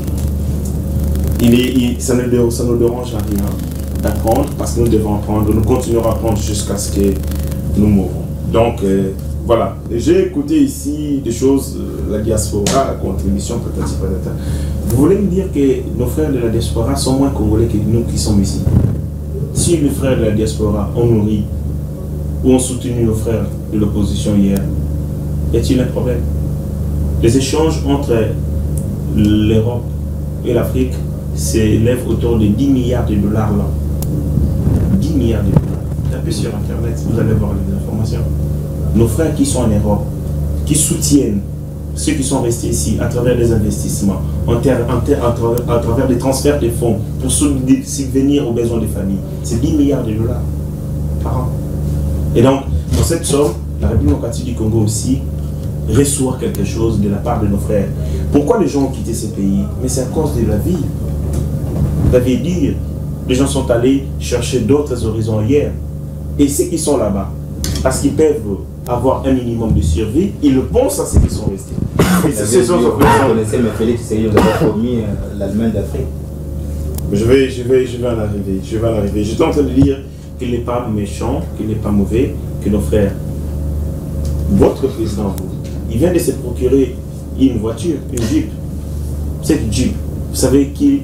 il est, il, ça, ne, ça ne dérange à rien d'apprendre, parce que nous devons apprendre, nous continuerons à apprendre jusqu'à ce que nous mourrons. Donc, euh, voilà, j'ai écouté ici des choses, euh, la diaspora, la contribution, patati patata. Vous voulez me dire que nos frères de la diaspora sont moins congolais que nous qui sommes ici? Si les frères de la diaspora ont nourri ou ont soutenu nos frères de l'opposition hier, y a-t-il un problème? Les échanges entre l'Europe et l'Afrique s'élèvent autour de dix milliards de dollars là. dix milliards de dollars. Tapez sur Internet, vous allez voir les informations. Nos frères qui sont en Europe, qui soutiennent ceux qui sont restés ici à travers des investissements, en terre, en terre, à, travers, à travers des transferts de fonds pour subvenir aux besoins des familles, c'est dix milliards de dollars par an. Et donc, dans cette somme, la République démocratique du Congo aussi reçoit quelque chose de la part de nos frères. Pourquoi les gens ont quitté ces pays? Mais c'est à cause de la vie. Vous avez dit, les gens sont allés chercher d'autres horizons hier. Et ceux qui sont là-bas, parce qu'ils peuvent avoir un minimum de survie, ils le pensent à ceux qui sont restés. Et c'est ces autres vous connaissez, mais Félix, vous avez promis l'Allemagne d'Afrique. Je vais, je vais, je vais en arriver. Je vais en arriver. J'étais en train de dire qu'il n'est pas méchant, qu'il n'est pas mauvais, que nos frères. Votre président, vous, il vient de se procurer une voiture, une Jeep. Cette Jeep, vous savez qui,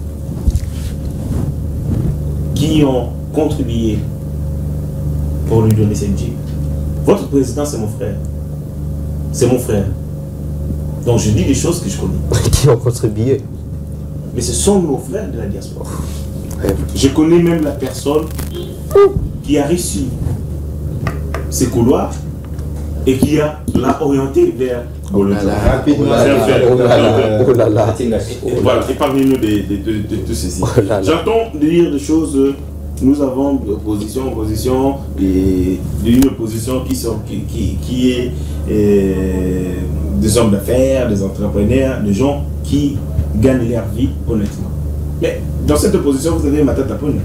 qui ont contribué pour lui donner cette Jeep? Votre président, c'est mon frère. C'est mon frère. Donc je dis des choses que je connais. Qui ont contribué? Mais ce sont nos frères de la diaspora. Je connais même la personne qui a reçu ces couloirs et qui a l'a orienté vers Bologna. Oh là là. Voilà, épargnez-nous de, de, de, de tout ceci. J'entends dire des choses. Nous avons de opposition, opposition, et une opposition qui, sont, qui, qui, qui est euh, des hommes d'affaires, des entrepreneurs, des gens qui gagnent leur vie honnêtement. Mais dans cette opposition, vous avez Matata Ponyo.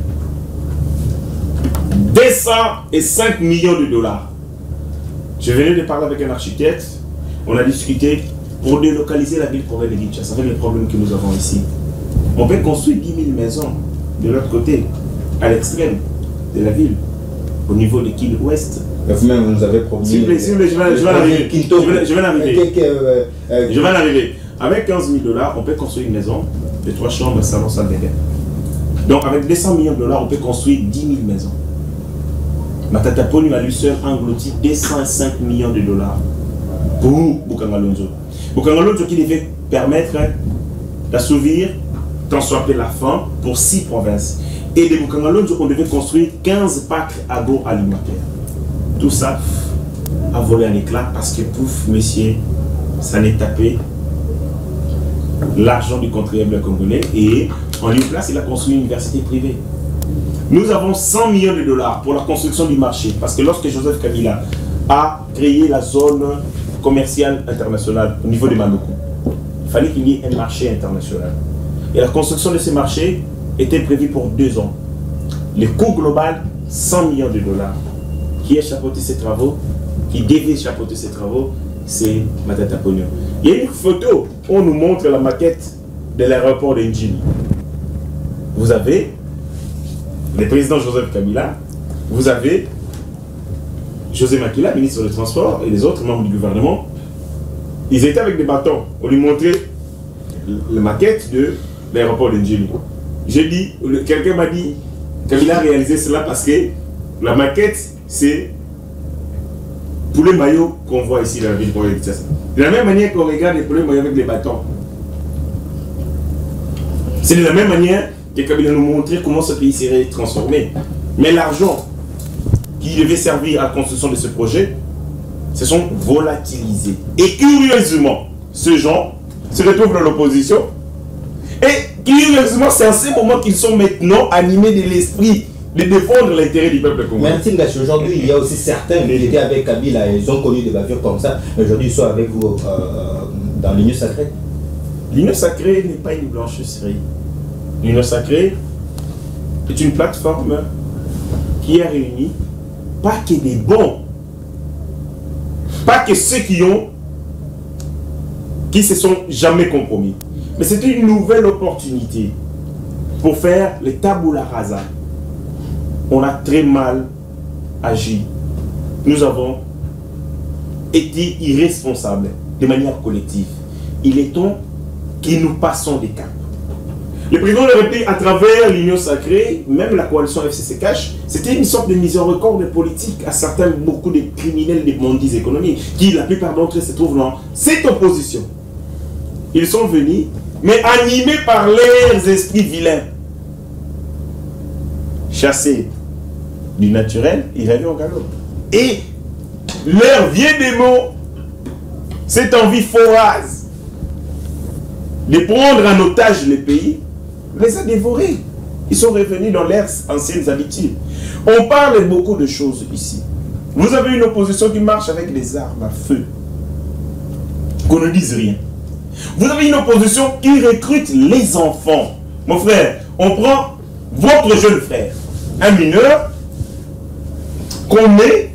deux cent cinq millions de dollars. Je venais de parler avec un architecte, on a discuté pour délocaliser la ville province de Kinshasa avec les problèmes que nous avons ici. On peut construire dix mille maisons de l'autre côté, à l'extrême de la ville, au niveau de Kil Ouest. Vous-même, vous nous avez promis. S'il vous plaît, s'il vous plaît, je vais, je vais en arriver. Je vais en arriver. Je vais en arriver. Avec quinze mille dollars, on peut construire une maison de trois chambres, salon, salle de bain. Donc, avec deux cents millions de dollars, on peut construire dix mille maisons. Matata Ponyo à lui seul englouti deux cent cinq millions de dollars pour Bukangalonzo. Bukangalonzo qui devait permettre d'assouvir, tant soit appelé la faim, pour six provinces. Et de Bukangalonzo, on devait construire quinze parcs agroalimentaires. Tout ça a volé en éclat parce que, pouf, messieurs, ça n'est tapé l'argent du contribuable congolais et en lieu place, il a construit une université privée. Nous avons cent millions de dollars pour la construction du marché parce que lorsque Joseph Kabila a créé la zone commerciale internationale au niveau de Maluku, il fallait qu'il y ait un marché international. Et la construction de ces marchés était prévue pour deux ans. Le coût global, cent millions de dollars. Qui a chapeauté ces travaux, qui devait chapeauter ces travaux, c'est Matata Ponyo. Il y a une photo où on nous montre la maquette de l'aéroport de Njili. Vous avez le président Joseph Kabila, vous avez José Makila, ministre des Transports, et les autres membres du gouvernement. Ils étaient avec des bâtons. On lui montrait la maquette de l'aéroport de Njili. J'ai dit, quelqu'un m'a dit, Kabila a réalisé cela parce que la maquette, c'est pour les maillots qu'on voit ici dans la ville de Kinshasa. De la même manière qu'on regarde les poules maillots avec des bâtons. C'est de la même manière que Kabila nous montrait comment ce pays serait transformé. Mais l'argent qui devait servir à la construction de ce projet se sont volatilisés. Et curieusement, ces gens se retrouvent dans l'opposition. Et curieusement, c'est à ce moment qu'ils sont maintenant animés de l'esprit de défendre l'intérêt du peuple congolais. Merci Ngachi. Aujourd'hui, il y a aussi certains qui étaient avec Kabila et ils ont connu des bavures comme ça. Aujourd'hui, ils sont avec vous euh, dans l'Union sacrée. L'Union sacrée n'est pas une blanchisserie. L'Union sacrée est une plateforme qui a réuni pas que des bons, pas que ceux qui ont, qui se sont jamais compromis. Mais c'est une nouvelle opportunité pour faire le tabula rasa. On a très mal agi. Nous avons été irresponsables de manière collective. Il est temps que nous passons des caps. Le président de la République, à travers l'Union sacrée, même la coalition F C C Cash, c'était une sorte de miséricorde politique à certains, beaucoup de criminels des mondies économiques, qui, la plupart d'entre eux, se trouvent dans cette opposition. Ils sont venus, mais animés par leurs esprits vilains. Chassés du naturel, ils reviennent au galop. Et leur vieux démon, cette envie foraise de prendre en otage le pays, les a dévorés. Ils sont revenus dans leurs anciennes habitudes. On parle beaucoup de choses ici. Vous avez une opposition qui marche avec des armes à feu. Qu'on ne dise rien. Vous avez une opposition qui recrute les enfants. Mon frère, on prend votre jeune frère, un mineur, qu'on met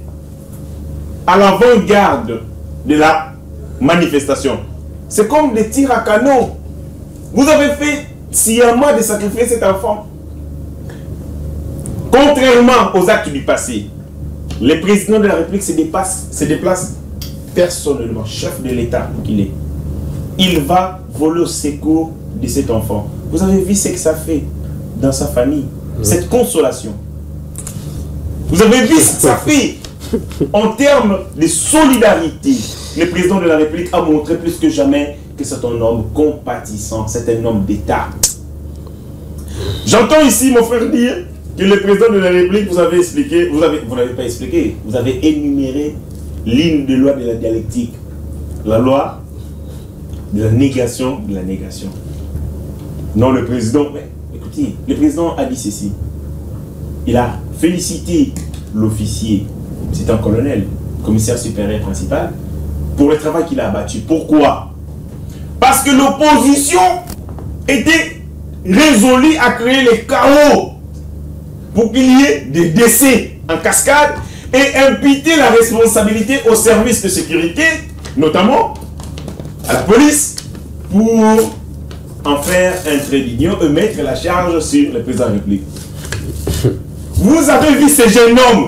à l'avant-garde de la manifestation. C'est comme des tirs à canon. Vous avez fait sciemment de sacrifier cet enfant. Contrairement aux actes du passé, le président de la République se déplace, se déplace personnellement, chef de l'État qu'il est. Il va voler au secours de cet enfant. Vous avez vu ce que ça fait dans sa famille, cette consolation. Vous avez vu ce que ça fait en termes de solidarité. Le président de la République a montré plus que jamais que c'est un homme compatissant, c'est un homme d'État. J'entends ici mon frère dire que le président de la République, vous avez expliqué, vous avez, vous n'avez pas expliqué, vous avez énuméré l'une des lois de la dialectique, la loi de la négation de la négation. Non, le président, mais écoutez, le président a dit ceci. Il a félicité l'officier, c'est un colonel, commissaire supérieur principal, pour le travail qu'il a abattu. Pourquoi? Parce que l'opposition était résolue à créer les chaos pour qu'il y ait des décès en cascade et imputer la responsabilité aux services de sécurité, notamment à la police, pour en faire un trait d'union et mettre la charge sur le président de la République. Vous avez vu ces jeunes hommes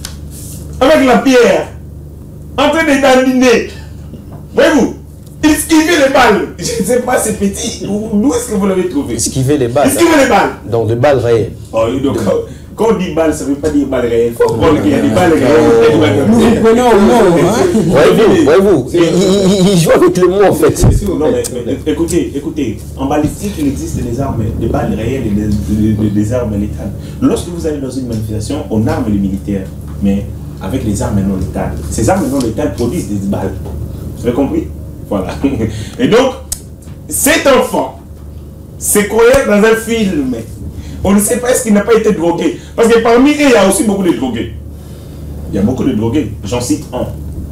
avec la pierre en train de dandiner. Voyez-vous, esquiver les balles. Je ne sais pas, c'est petit. D'où est-ce que vous l'avez trouvé? Esquiver les balles. Esquiver les balles. Donc de balles réelles. Oh, donc, quand on dit balles, ça ne veut pas dire balles réelles. Il faut comprendre qu'il y a des balles réelles. Nous vous prenons au mot. Voyez-vous, voyez-vous, il joue avec les mots en fait. Non, mais, mais, écoutez, écoutez, en balistique, il existe des armes, des balles réelles et des, des, des armes létales. Lorsque vous allez dans une manifestation, on arme les militaires, mais avec les armes non létales. Ces armes non létales produisent des balles. Vous avez compris? Voilà. Et donc, cet enfant se croyait dans un film. On ne sait pas est-ce qu'il n'a pas été drogué. Parce que parmi eux, il y a aussi beaucoup de drogués. Il y a beaucoup de drogués. J'en cite un.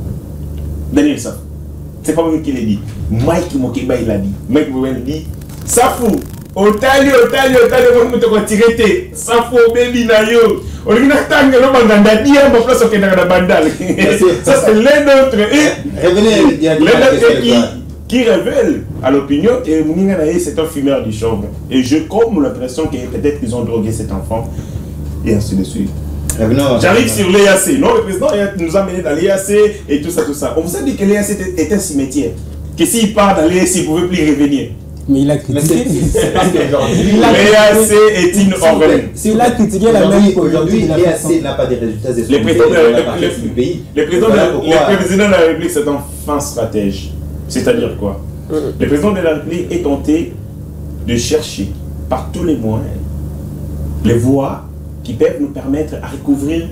Daniel Safou. C'est pas moi qui l'ai dit. Mike Mokeba, il a dit. Mike Mokeba, il dit Safou, otali, otali, otali, on te tiré. Safou, baby, nayo. On dit que l'on a un dia, on place au Canada bandal. Ça, c'est l'un d'entre eux. Revenez, l'un d'entre eux qui, qui révèle à l'opinion que Mouninganaï, c'est un fumeur du chanvre. Et je comme l'impression que peut-être qu'ils ont drogué cet enfant. Et ainsi de suite. J'arrive sur l'E A C. Non, le président nous a mené dans l'E A C et tout ça, tout ça. On vous a dit que l'E A C était un cimetière. Que s'il part dans l'E A C, il ne pouvait plus revenir. Mais il a critiqué. L'E A C est une organe. Il a critiqué la même. Aujourd'hui, l'E A C n'a pas de résultats de le président du pays. Le président de la République, c'est un fin stratège. C'est-à-dire quoi? Le président de la République est tenté de chercher par tous les moyens les voies qui peuvent nous permettre à recouvrir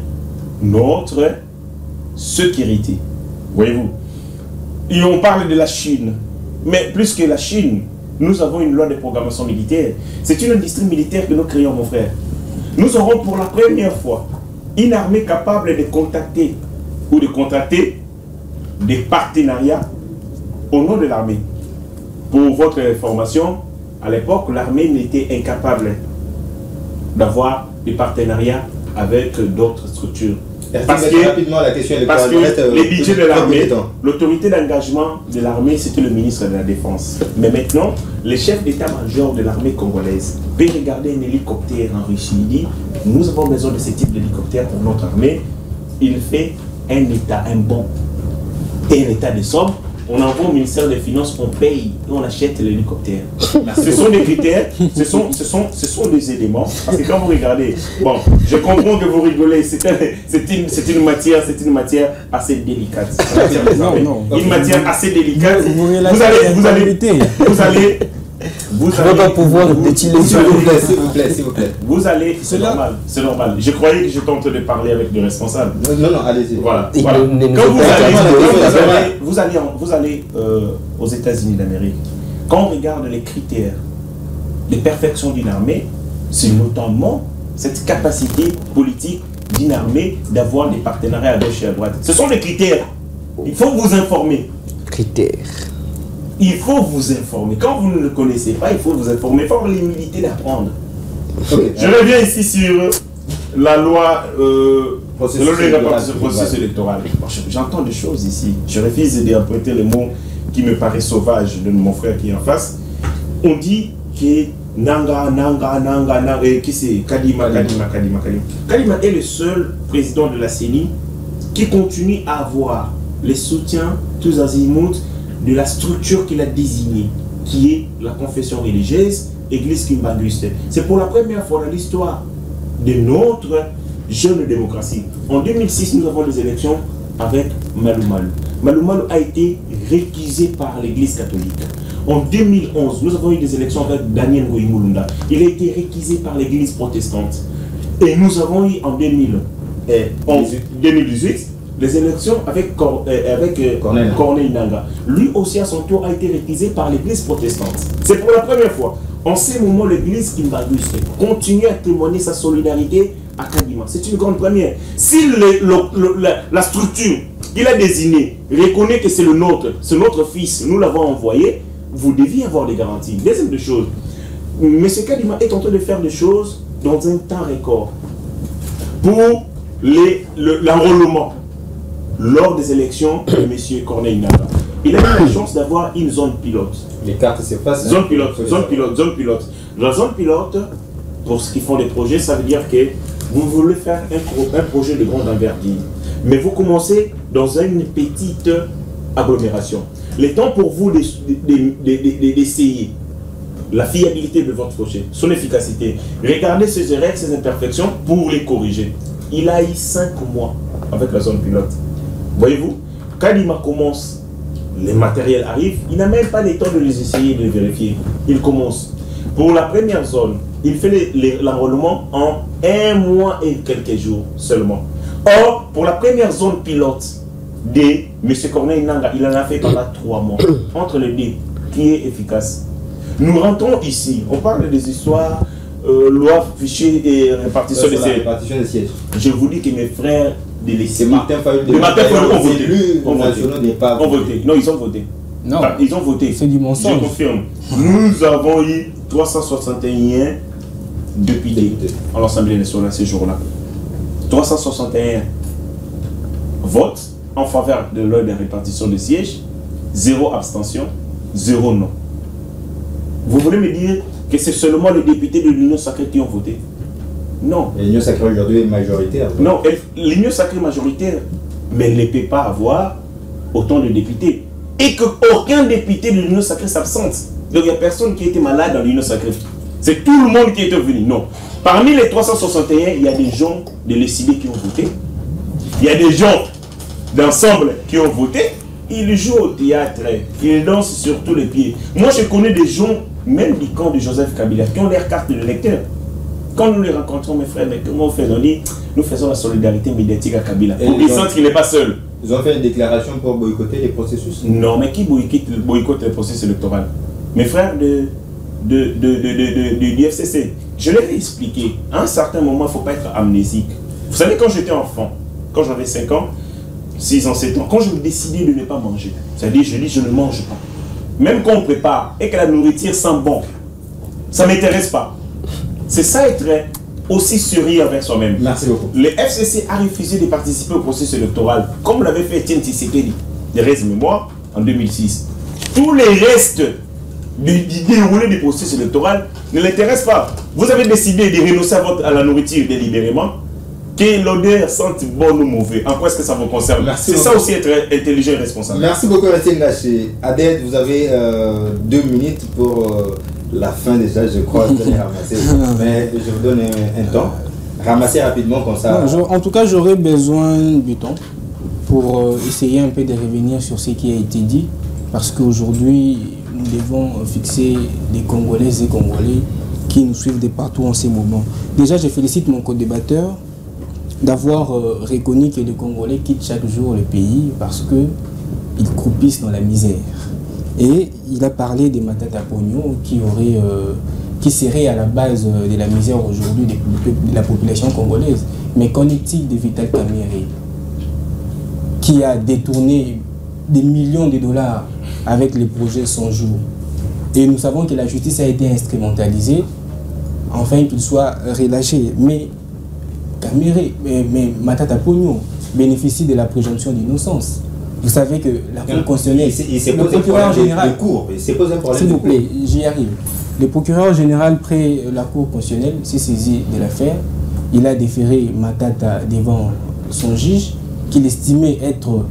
notre sécurité. Voyez-vous? Et on parle de la Chine. Mais plus que la Chine, nous avons une loi de programmation militaire. C'est une industrie militaire que nous créons, mon frère. Nous aurons pour la première fois une armée capable de contacter ou de contracter des partenariats au nom de l'armée. Pour votre information, à l'époque, l'armée n'était incapable d'avoir des partenariats avec d'autres structures. Parce que, rapidement la question parce que euh, les budgets de l'armée, l'autorité d'engagement de l'armée, c'était le ministre de la Défense. Mais maintenant, le chef d'état-major de l'armée congolaise peut regarder un hélicoptère en Russie. Il dit, nous avons besoin de ce type d'hélicoptère pour notre armée. Il fait un état, un bon. et un état de somme, on envoie au ministère des Finances, on paye et on achète l'hélicoptère. Ce sont des critères, ce sont, ce, sont, ce sont des éléments. Parce que quand vous regardez, bon, je comprends que vous rigolez, c'est une, c'est une matière, c'est une matière assez délicate. Non, non. Une matière assez délicate. Vous, vous, vous allez, vous allez, vous allez, vous allez pas pouvoir d'utiliser. S'il vous plaît, s'il vous plaît, s'il vous plaît. Vous allez, c'est normal, c'est normal. Je croyais que j'étais en train de parler avec le responsable. Non, non, allez-y. Voilà. voilà. Quand vous allez, vous allez, vous allez, vous allez euh, aux États-Unis d'Amérique, quand on regarde les critères de perfection d'une armée, c'est notamment cette capacité politique d'une armée d'avoir des partenariats à gauche et à droite. Ce sont des critères. Il faut vous informer. Critères. Il faut vous informer. Quand vous ne le connaissez pas, il faut vous informer. Il faut avoir l'humilité d'apprendre. Okay. Je reviens ici sur la loi euh, processus de processus électoral. J'entends des choses ici. Je refuse d'emprunter les mots qui me paraissent sauvages de mon frère qui est en face. On dit que Nanga, Nanga, Nanga, Nanga, et qui c'est Kadima, Kadima, Kadima, Kadima. Kadima est le seul président de la C E N I qui continue à avoir les soutiens tous azimuts de la structure qu'il a désignée, qui est la confession religieuse, Église Kimbanguiste. C'est pour la première fois dans l'histoire de notre jeune démocratie. En deux mille six, nous avons des élections avec Malou Malou. Malou Malou a été récusé par l'Église catholique. En deux mille onze, nous avons eu des élections avec Daniel Ngoïmoulunda. Il a été récusé par l'Église protestante. Et nous avons eu en deux mille dix-huit les élections avec, Cor euh, avec euh, Corneille. Corneille Nanga. Lui aussi, à son tour, a été réquisé par l'Église protestante. C'est pour la première fois. En ces moments, l'Église Kimbanguiste continue à témoigner sa solidarité à Kadima. C'est une grande première. Si le, le, le, la, la structure qu'il a désignée reconnaît que c'est le nôtre, c'est notre fils, nous l'avons envoyé, vous deviez avoir des garanties. Deuxième de choses, M. Kadima est en train de faire des choses dans un temps record pour l'enrôlement. Lors des élections de M. Corneille Nanga, il a eu la chance d'avoir une zone pilote. Les cartes s'effacent. Zone pilote, zone pilote, zone pilote. La zone pilote, pour ceux qui font des projets, ça veut dire que vous voulez faire un, un projet de grande envergure. Mais vous commencez dans une petite agglomération. Le temps pour vous d'essayer la fiabilité de votre projet, son efficacité, regardez ses erreurs, ses imperfections pour les corriger. Il a eu cinq mois avec la zone pilote. Voyez-vous, quand il commence, les matériels arrivent, il n'a même pas le temps de les essayer, de les vérifier. Il commence. Pour la première zone, il fait l'enrôlement en un mois et quelques jours seulement. Or, pour la première zone pilote de M. Corneille Nanga, il en a fait pendant trois mois. Entre les deux, qui est efficace. Nous rentrons ici, on parle des histoires, euh, loi, fichier et répartition des sièges. sièges. Je vous dis que mes frères de l'I C I, Martin Fayou, de Martin Fayou ont voté. Ont voté. Ont voté. Non, ils ont voté. Non, enfin, ils ont voté. C'est du mensonge. Je confirme. Nous avons eu trois cent soixante et un députés à l'Assemblée nationale ce jour-là. trois cent soixante et un votes en faveur de l'ordre de répartition des sièges, zéro abstention, zéro non. Vous voulez me dire que c'est seulement les députés de l'Union sacrée qui ont voté? Non. L'Union sacrée aujourd'hui est majoritaire. Non, l'Union sacrée majoritaire, mais elle ne peut pas avoir autant de députés. Et qu'aucun député de l'Union sacrée s'absente. Donc il n'y a personne qui était malade dans l'Union sacrée. C'est tout le monde qui était venu. Non. Parmi les trois cent soixante et un, il y a des gens de l'E C D qui ont voté. Il y a des gens d'ensemble qui ont voté. Ils jouent au théâtre. Ils dansent sur tous les pieds. Moi, je connais des gens, même du camp de Joseph Kabila, qui ont leur carte de lecteur. Quand nous les rencontrons, mes frères, mais comment on fait? On dit, nous faisons la solidarité médiatique à Kabila. Pour qu'ils sentent qu'il n'est pas seul. Ils ont fait une déclaration pour boycotter les processus. Non, mais qui boycotte, boycotte le processus électoral? Mes frères de, de, de, de, de, de, de, du F C C, je leur ai expliqué. À un certain moment, il ne faut pas être amnésique. Vous savez, quand j'étais enfant, quand j'avais cinq ans, six ans, sept ans, quand je décidais de ne pas manger, c'est-à-dire, je dis, je ne mange pas. Même quand on prépare et que la nourriture sent bon, ça ne m'intéresse pas. C'est ça être aussi sérieux avec soi-même. Merci beaucoup. Le F C C a refusé de participer au processus électoral, comme l'avait fait Etienne Tshisekedi, de reste mémoire, en deux mille six. Tous les restes du déroulé du processus électoral ne l'intéressent pas. Vous avez décidé de renoncer à, votre, à la nourriture délibérément. que l'odeur sente bon ou mauvais. En quoi est-ce que ça vous concerne? C'est ça aussi être intelligent et responsable. Merci beaucoup, Etienne Gaché. Adèle, vous avez euh, deux minutes pour euh, la fin déjà, je crois, de les ramasser. Mais je vous donne un, un temps. Ramasser rapidement comme ça. Non, je, en tout cas, j'aurais besoin du temps pour euh, essayer un peu de revenir sur ce qui a été dit. Parce qu'aujourd'hui, nous devons fixer les Congolaises et Congolais qui nous suivent de partout en ces moments. Déjà, je félicite mon co-débatteur d'avoir euh, reconnu que les Congolais quittent chaque jour le pays parce qu'ils croupissent dans la misère. Et il a parlé des Matata Pogno qui, aurait, euh, qui seraient à la base de la misère aujourd'hui de, de la population congolaise. Mais qu'en est-il de Vital Kamerhe qui a détourné des millions de dollars avec le projet cent jours? Et nous savons que la justice a été instrumentalisée afin qu'il soit relâché. Mais Kamerhe, mais, mais Matata Pogno bénéficie de la présomption d'innocence. Vous savez que la Cour constitutionnelle, le procureur général, s'il vous plaît, j'y arrive. Le procureur général près la Cour constitutionnelle s'est saisi de l'affaire. Il a déféré Matata devant son juge, qu'il estimait être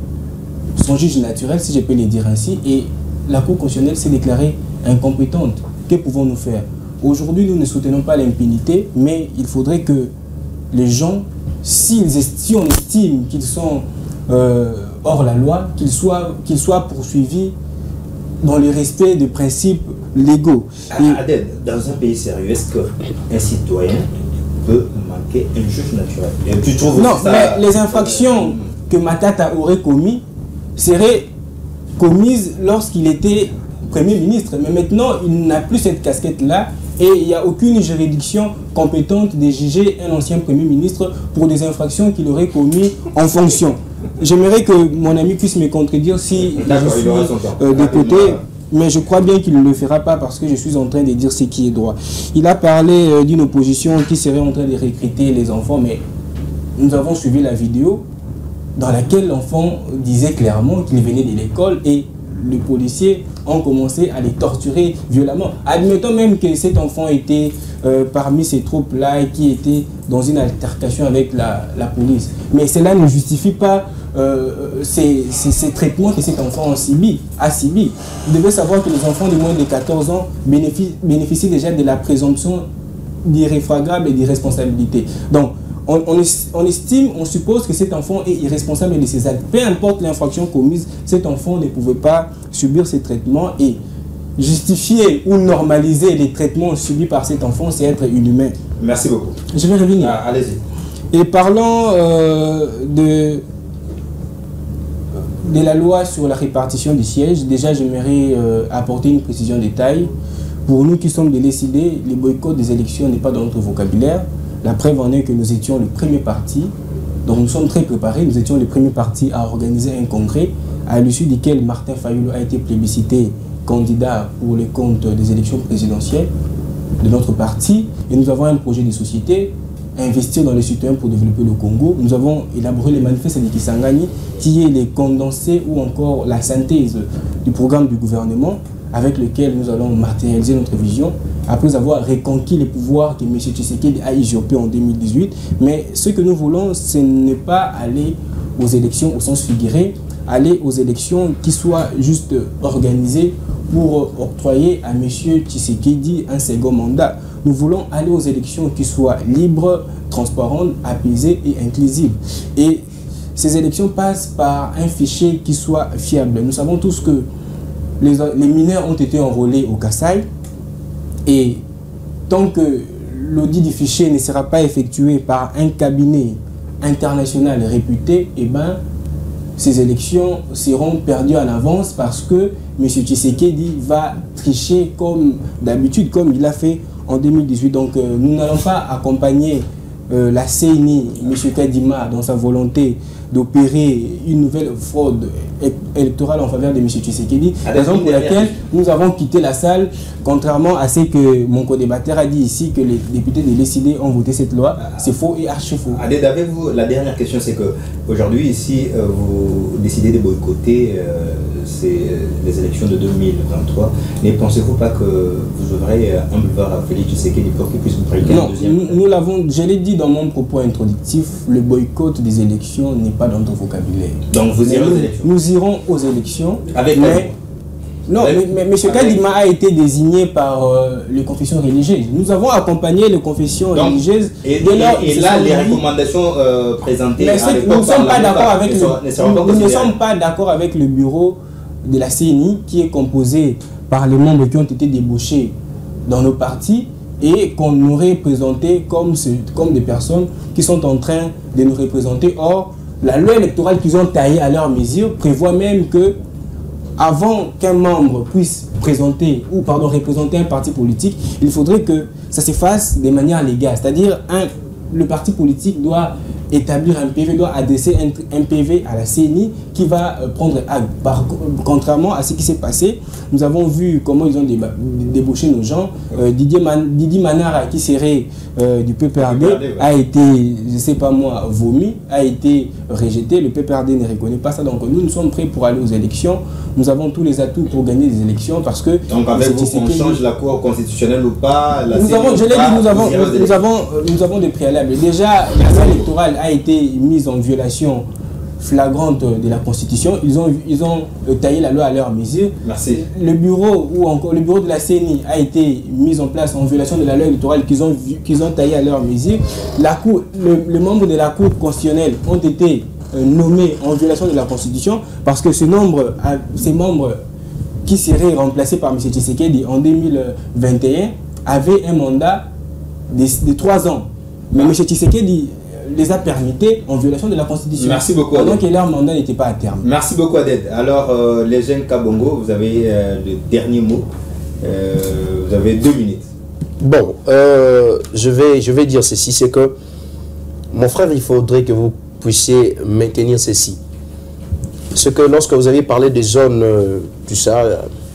son juge naturel, si je peux le dire ainsi, et la Cour constitutionnelle s'est déclarée incompétente. Que pouvons-nous faire? Aujourd'hui, nous ne soutenons pas l'impunité, mais il faudrait que les gens, s'ils si on estime qu'ils sont euh, hors la loi, qu'ils soient, qu'ils soient poursuivis dans le respect des principes légaux. Adèle, dans un pays sérieux, est-ce qu'un citoyen peut manquer un juge naturel? Et tu trouves non, ça, mais les infractions euh, que Matata aurait commises seraient commises lorsqu'il était Premier ministre. Mais maintenant, il n'a plus cette casquette-là. Et il n'y a aucune juridiction compétente de juger un ancien Premier ministre pour des infractions qu'il aurait commises en fonction. J'aimerais que mon ami puisse me contredire si je suis euh, de côté, mais je crois bien qu'il ne le fera pas parce que je suis en train de dire ce qui est droit. Il a parlé euh, d'une opposition qui serait en train de recruter les enfants, mais nous avons suivi la vidéo dans laquelle l'enfant disait clairement qu'il venait de l'école et les policiers ont commencé à les torturer violemment. Admettons même que cet enfant était euh, parmi ces troupes-là qui étaient dans une altercation avec la, la police. Mais cela ne justifie pas euh, ces, ces, ces traitements que cet enfant a subi. A subi. Vous devez savoir que les enfants de moins de quatorze ans bénéficient, bénéficient déjà de la présomption d'irréfragable et d'irresponsabilité. Donc, On, on, on estime, on suppose que cet enfant est irresponsable de ses actes. Peu importe l'infraction commise, cet enfant ne pouvait pas subir ces traitements et justifier ou normaliser les traitements subis par cet enfant, c'est être inhumain. Merci beaucoup. Je vais revenir. Ah, allez-y. Et parlant euh, de, de la loi sur la répartition des sièges, déjà j'aimerais euh, apporter une précision de taille. Pour nous qui sommes des décidés, le boycott des élections n'est pas dans notre vocabulaire. La preuve en est que nous étions le premier parti, donc nous sommes très préparés, nous étions le premier parti à organiser un congrès à l'issue duquel Martin Fayulu a été plébiscité candidat pour le compte des élections présidentielles de notre parti. Et nous avons un projet de société, investir dans les citoyens pour développer le Congo. Nous avons élaboré les manifestes de Kisangani, qui est les condensés ou encore la synthèse du programme du gouvernement avec lequel nous allons matérialiser notre vision après avoir reconquis les pouvoirs que M. Tshisekedi a usurpés en deux mille dix-huit. Mais ce que nous voulons, ce n'est pas aller aux élections au sens figuré, aller aux élections qui soient juste organisées pour octroyer à M. Tshisekedi un second mandat. Nous voulons aller aux élections qui soient libres, transparentes, apaisées et inclusives. Et ces élections passent par un fichier qui soit fiable. Nous savons tous que les, les mineurs ont été enrôlés au Kasaï. Et tant que l'audit du fichier ne sera pas effectué par un cabinet international réputé, eh ben, ces élections seront perdues en avance parce que M. Tshisekedi va tricher comme d'habitude, comme il l'a fait en deux mille dix-huit. Donc euh, nous n'allons pas accompagner euh, la C E N I, M. Kadima, dans sa volonté d'opérer une nouvelle fraude électorale en faveur de M. Tshisekedi. Raison pour laquelle nous avons quitté la salle, contrairement à ce que mon co-débatteur a dit ici, que les députés de l'E C D ont voté cette loi. C'est faux et archi faux. Aded, avez-vous, la dernière question, c'est que aujourd'hui ici, euh, vous décidez de boycotter euh, ces, les élections de deux mille vingt-trois. Ne pensez-vous pas que vous ouvrez un boulevard à Félix Tshisekedi pour qu'il puisse vous préparer Non, un deuxième? nous, nous l'avons, je l'ai dit dans mon propos introductif, le boycott des élections n'est pas dans notre vocabulaire. Donc vous irez nous, aux élections? Nous irons aux élections. Avec mais, non, avec, mais, mais M. Kadima a été désigné par euh, les confessions religieuses. Nous avons accompagné les confessions Donc, religieuses. Et, de leur, et, et là, les recommandations euh, présentées mais à nous ne sommes pas d'accord avec ne le, sera, ne sera pas nous ne sommes pas d'accord avec le bureau de la C N I qui est composé par les membres qui ont été débauchés dans nos partis et qu'on aurait présenté comme, ce, comme des personnes qui sont en train de nous représenter. Or, la loi électorale qu'ils ont taillée à leur mesure prévoit même que avant qu'un membre puisse présenter ou pardon, représenter un parti politique, il faudrait que ça se fasse de manière légale. C'est-à-dire un le parti politique doit établir un P V, doit adresser un, un P V à la C N I qui va euh, prendre acte. Par, contrairement à ce qui s'est passé, nous avons vu comment ils ont déba, débauché nos gens. Euh, Didier, Man, Didier Manara, qui serait euh, du P P R D, a été, je ne sais pas moi, vomi, a été rejeté. Le P P R D ne reconnaît pas ça. Donc nous, nous sommes prêts pour aller aux élections. Nous avons tous les atouts pour gagner des élections parce que... Donc avec vous, qu'on change la Cour constitutionnelle ou pas, la nous C N I avons, je l'ai dit, nous avons, nous, nous, avons, nous avons des préalables. Déjà, la loi électorale a été mise en violation flagrante de la Constitution. Ils ont, ils ont taillé la loi à leur mesure. Merci. Le bureau ou encore le bureau de la C N I a été mis en place en violation de la loi électorale qu'ils ont, qu'ils ont taillé à leur mesure. La cour, le, les membres de la Cour constitutionnelle ont été euh, nommés en violation de la Constitution parce que ce nombre, ces membres qui seraient remplacés par M. Tshisekedi en deux mille vingt et un avaient un mandat de, de trois ans. Mais M. Tshisekedi les a permittés en violation de la Constitution. Merci beaucoup. Donc leur mandat n'était pas à terme. Merci beaucoup Aded. Alors euh, les jeunes Kabongo, vous avez euh, le dernier mot. Euh, vous avez deux minutes. Bon, euh, je, vais, je vais dire ceci, c'est que mon frère, il faudrait que vous puissiez maintenir ceci. C'est que lorsque vous avez parlé des zones, euh, tout ça,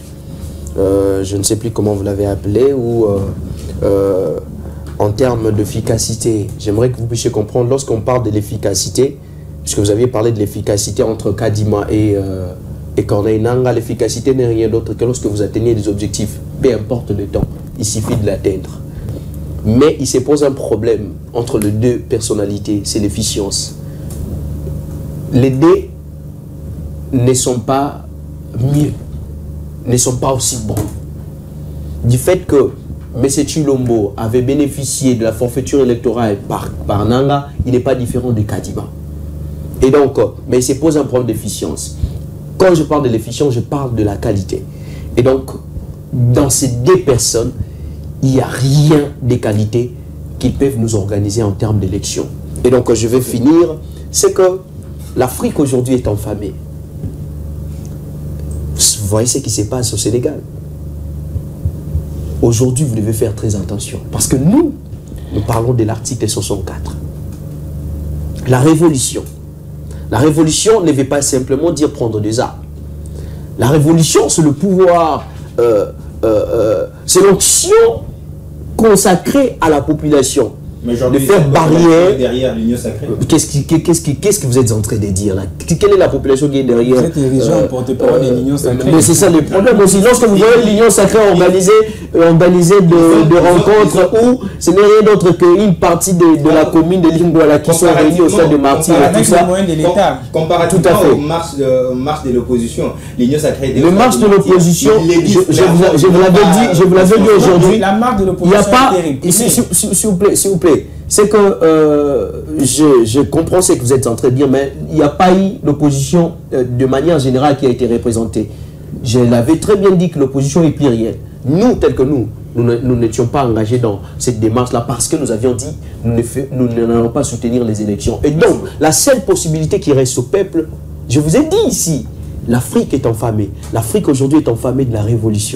euh, je ne sais plus comment vous l'avez appelé, ou euh, euh, en termes d'efficacité, j'aimerais que vous puissiez comprendre, lorsqu'on parle de l'efficacité, puisque vous aviez parlé de l'efficacité entre Kadima et, euh, et Corneille Nangaa, l'efficacité n'est rien d'autre que lorsque vous atteignez des objectifs, peu importe le temps, il suffit de l'atteindre. Mais il se pose un problème entre les deux personnalités, c'est l'efficience. Les deux ne sont pas mieux, ne sont pas aussi bons. Du fait que M. Tshilombo avait bénéficié de la forfaiture électorale par, par Nangaa, il n'est pas différent de Kadima. Et donc, mais il se pose un problème d'efficience. Quand je parle de l'efficience, je parle de la qualité. Et donc, dans ces deux personnes, il n'y a rien de qualité qui peuvent nous organiser en termes d'élection. Et donc, je vais finir, c'est que l'Afrique aujourd'hui est enfamée. Vous voyez ce qui se passe au Sénégal. Aujourd'hui, vous devez faire très attention. Parce que nous, nous parlons de l'article soixante-quatre. La révolution. La révolution ne veut pas simplement dire prendre des armes. La révolution, c'est le pouvoir, euh, euh, euh, c'est l'action consacrée à la population. Mais de faire barrière derrière l'Union sacrée. Qu'est-ce qui, qu'est-ce qui, qu'est-ce que vous êtes en train de dire là? Quelle est la population qui est derrière? Vous êtes érigé en porte-parole de l'Union sacrée. Mais c'est ça le problème aussi. Lorsque vous voyez l'Union sacrée organiser, organiser de, de rencontres où ce n'est rien d'autre qu'une partie de, de la commune de Lingouala qui sont réunis au stade de Martyr et tout ça. Comparativement aux marches de, marche de l'opposition, l'Union sacrée. Le marche de l'opposition, je vous l'avais dit, je vous l'avais dit aujourd'hui. La marche de l'opposition. Il n'y a pas. S'il vous plaît, s'il vous plaît. C'est que euh, je, je comprends ce que vous êtes en train de dire, mais il n'y a pas eu l'opposition euh, de manière générale qui a été représentée. Je l'avais très bien dit que l'opposition est plurielle. Nous, tels que nous, nous n'étions pas engagés dans cette démarche-là parce que nous avions dit nous ne fait, nous n'allons pas soutenir les élections. Et donc, la seule possibilité qui reste au peuple, je vous ai dit ici, l'Afrique est enfamée. L'Afrique aujourd'hui est enfamée de la révolution.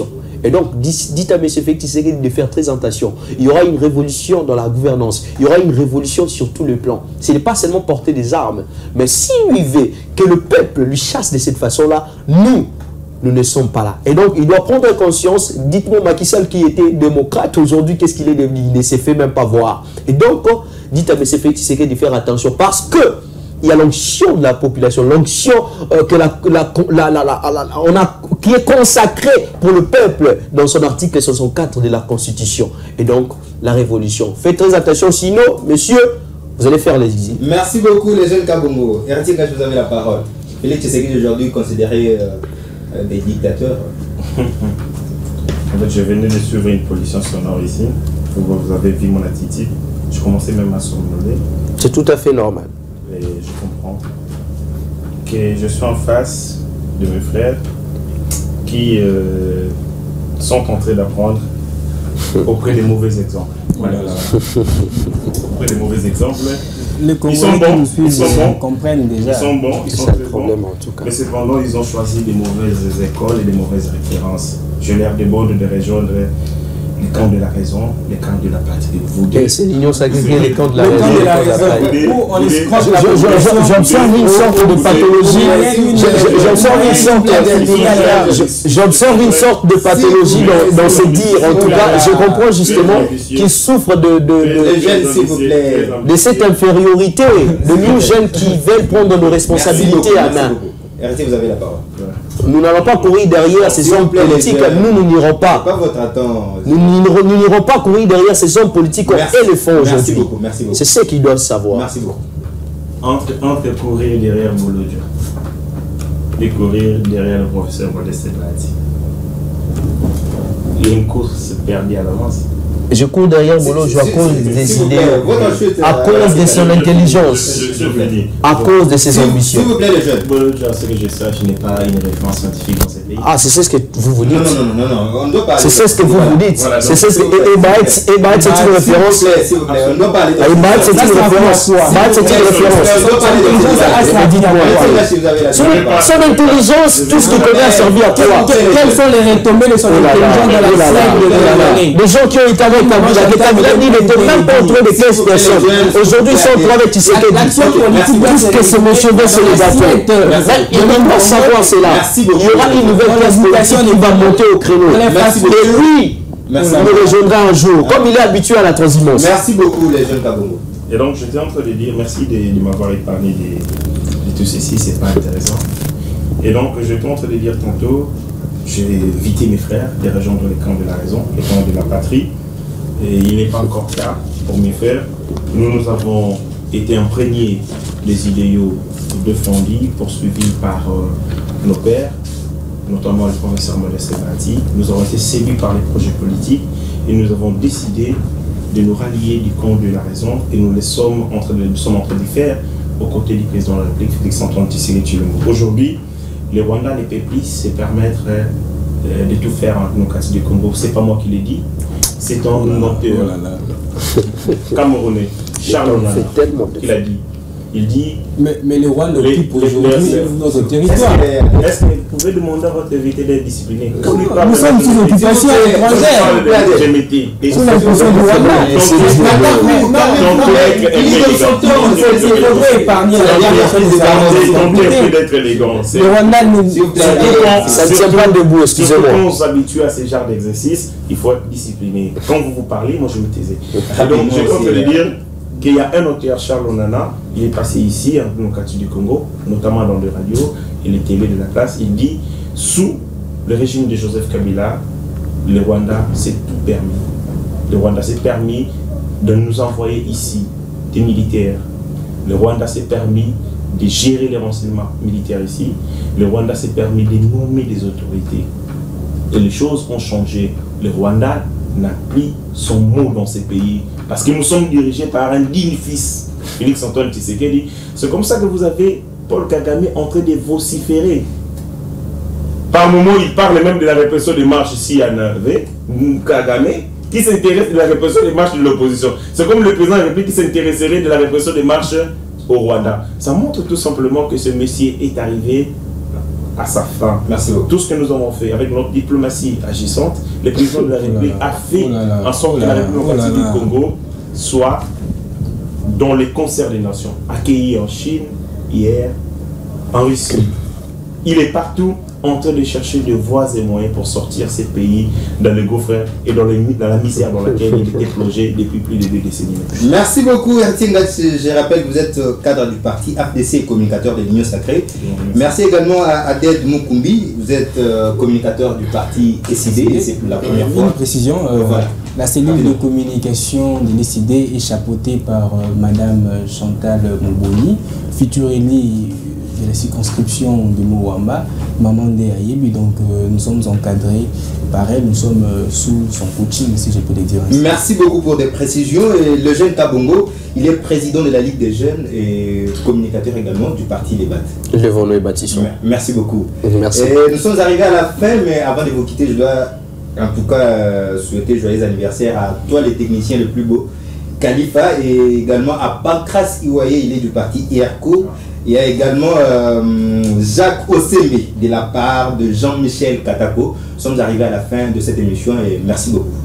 Et donc, dites à M. Félix Tshisekedi de faire très attention. Il y aura une révolution dans la gouvernance. Il y aura une révolution sur tous les plans. Ce n'est pas seulement porter des armes. Mais s'il veut que le peuple lui chasse de cette façon-là, nous, nous ne sommes pas là. Et donc, il doit prendre conscience. Dites-moi, Macky Sall qui était démocrate, aujourd'hui, qu'est-ce qu'il est devenu? Il ne s'est fait même pas voir. Et donc, dites à M. Félix Tshisekedi de faire attention. Parce que il y a l'onction de la population, l'onction euh, que la, la, la, la, la, la, on a, qui est consacrée pour le peuple dans son article soixante-quatre de la Constitution. Et donc, la révolution. Faites très attention, sinon, monsieur, vous allez faire les idées. Merci beaucoup, les jeunes Kabongo. Héritier, quand vous avez la parole. Félix Tshisekedi aujourd'hui considéré euh, des dictateurs. En fait, je venais de suivre une pollution sonore ici. Vous avez vu mon attitude. Je commençais même à somnoler. C'est tout à fait normal. Et je comprends que je suis en face de mes frères qui euh, sont en train d'apprendre auprès des mauvais exemples. Voilà. Auprès des mauvais exemples. Les ils sont bons, ils sont bons, comprennent déjà. Ils sont bons, ils sont très bons. En tout cas. Mais cependant, ils ont choisi des mauvaises écoles et des mauvaises références. Je leur demande de rejoindre les camps de la raison, les camps de la patrie. C'est l'union sacrée, les camps de la raison. J'observe une sorte de pathologie. J'observe une sorte de pathologie dans ces dires. En tout cas, je comprends justement qu'ils souffrent de, de, de cette infériorité, de nous jeunes qui veulent prendre nos responsabilités à main. Héritier, vous avez la parole. Nous n'allons pas courir derrière ces hommes politiques, nous nous n'irons pas. Pas votre attente. Nous n'irons pas courir derrière ces hommes politiques comme elles le font aujourd'hui. Merci beaucoup, merci beaucoup. C'est ce qu'ils doivent savoir. Merci beaucoup. Entre, entre courir derrière Molodio et courir derrière le professeur Modeste Blati, il y a une course perdue à l'avance. Je cours derrière Molodio à cause des idées, à cause de son intelligence, à cause de ses ambitions. S'il vous plaît, les jeunes. Molodio, à ce que je sache, n'est pas une référence scientifique dans ce pays. Ah, c'est ce que vous vous dites. Non, non, non, non, on doit parler. C'est ce que vous vous dites. C'est ce que Ebaït, c'est une référence. S'il vous plaît, on doit parler. Ebaït, c'est une référence. Ebaït, c'est une référence. Son intelligence, tout ce qu'il connaît a servi à quoi? Quelles sont les retombées de son intelligence dans la siècle de l'année? Des gens qui ont été avec Kabila, Kabila n'était même pas entouré de quinze personnes. Aujourd'hui, ils sont entourés avec Tshisekedi. Tout que ce monsieur veut, c'est les affaires. Il doit savoir cela. Il y aura une nouvelle classe politique qui va monter au créneau. Et lui, il nous rejoindra un jour, comme il est habitué à la transhumance. Merci beaucoup, les jeunes Kabongo. Et donc, j'étais en train de dire merci de, de m'avoir épargné de, de tout ceci, c'est pas intéressant. Et donc, j'étais en train de dire tantôt, j'ai invité mes frères de rejoindre les camps de la raison, les camps de la patrie. Et il n'est pas encore tard pour mes frères. Nous, nous avons été imprégnés des idéaux défendus, poursuivis par euh, nos pères, notamment le professeur Modeste Blati. Nous avons été séduits par les projets politiques et nous avons décidé de nous rallier du camp de la raison et nous, les sommes, en train de, nous sommes en train de faire aux côtés du président de la République, Félix-Antoine Tshisekedi Tshilombo. Aujourd'hui, les Rwandais ne peuvent plus se permettre euh, de tout faire en démocratie du Congo. Ce n'est pas moi qui l'ai dit. C'est un auteur camerounais, Charles Nana, qui l'a dit. Il dit... Mais, mais les Rwandais occupent aujourd'hui notre territoire. Est-ce que vous pouvez demander à votre invité d'être discipliné? Nous sommes sous occupation étrangère. J'ai mété. Sous l'impulsion du Rwanda. Le Rwanda, ça ne tient pas debout, excusez-moi. Quand on s'habitue à ce genre d'exercice, il faut être discipliné. Quand vous vous parlez, moi je me taisais. Donc je compte le dire qu'il y a un auteur, Charles Nana, il est passé ici, en démocratie du Congo, notamment dans les radios et les télés de la place. Il dit, sous le régime de Joseph Kabila, le Rwanda s'est tout permis. Le Rwanda s'est permis de nous envoyer ici des militaires. Le Rwanda s'est permis de gérer les renseignements militaires ici. Le Rwanda s'est permis de nommer des autorités. Et les choses ont changé. Le Rwanda n'a plus son mot dans ces pays. Parce que nous sommes dirigés par un digne fils, Félix-Antoine Tshisekedi. C'est comme ça que vous avez Paul Kagame en train de vociférer. Par moments, il parle même de la répression des marches ici à Navé, Kagame, qui s'intéresse de la répression des marches de l'opposition. C'est comme le président de la République qui s'intéresserait de la répression des marches au Rwanda. Ça montre tout simplement que ce monsieur est arrivé à sa fin. Merci beaucoup. Tout ce que nous avons fait avec notre diplomatie agissante, le président de la République a fait en sorte que la République démocratique du Congo soit dans les concerts des nations, accueilli en Chine, hier, en Russie. Il est partout en train de chercher de voies et moyens pour sortir ces pays dans le gouffre et dans, le, dans la misère dans laquelle il était plongé depuis plus de deux décennies. Merci beaucoup, Ertinga. Je rappelle que vous êtes cadre du parti A F D C et communicateur de l'Union Sacrée. Merci également à Aded Mukumbi. Vous êtes euh, communicateur du parti E C D et c'est pour la première fois. Une précision, euh, voilà. La cellule de communication de l'E C D est chapeautée par euh, Madame Chantal Moboni, future élue de la circonscription de Mouamba, maman de Ayebi. Donc euh, nous sommes encadrés par elle, nous sommes euh, sous son coaching, si je peux le dire ainsi. Merci beaucoup pour des précisions. Et le jeune Kabongo, il est président de la Ligue des jeunes et communicateur également du parti Les Bat. Levons-nous et bâtissons. Merci beaucoup. Merci. Et nous sommes arrivés à la fin, mais avant de vous quitter, je dois en tout cas euh, souhaiter joyeux anniversaire à toi, les techniciens les plus beaux, Khalifa, et également à Pancras Iwaye, il est du parti I R C O. Il y a également euh, Jacques Osembe de la part de Jean-Michel Katako. Nous sommes arrivés à la fin de cette émission et merci beaucoup.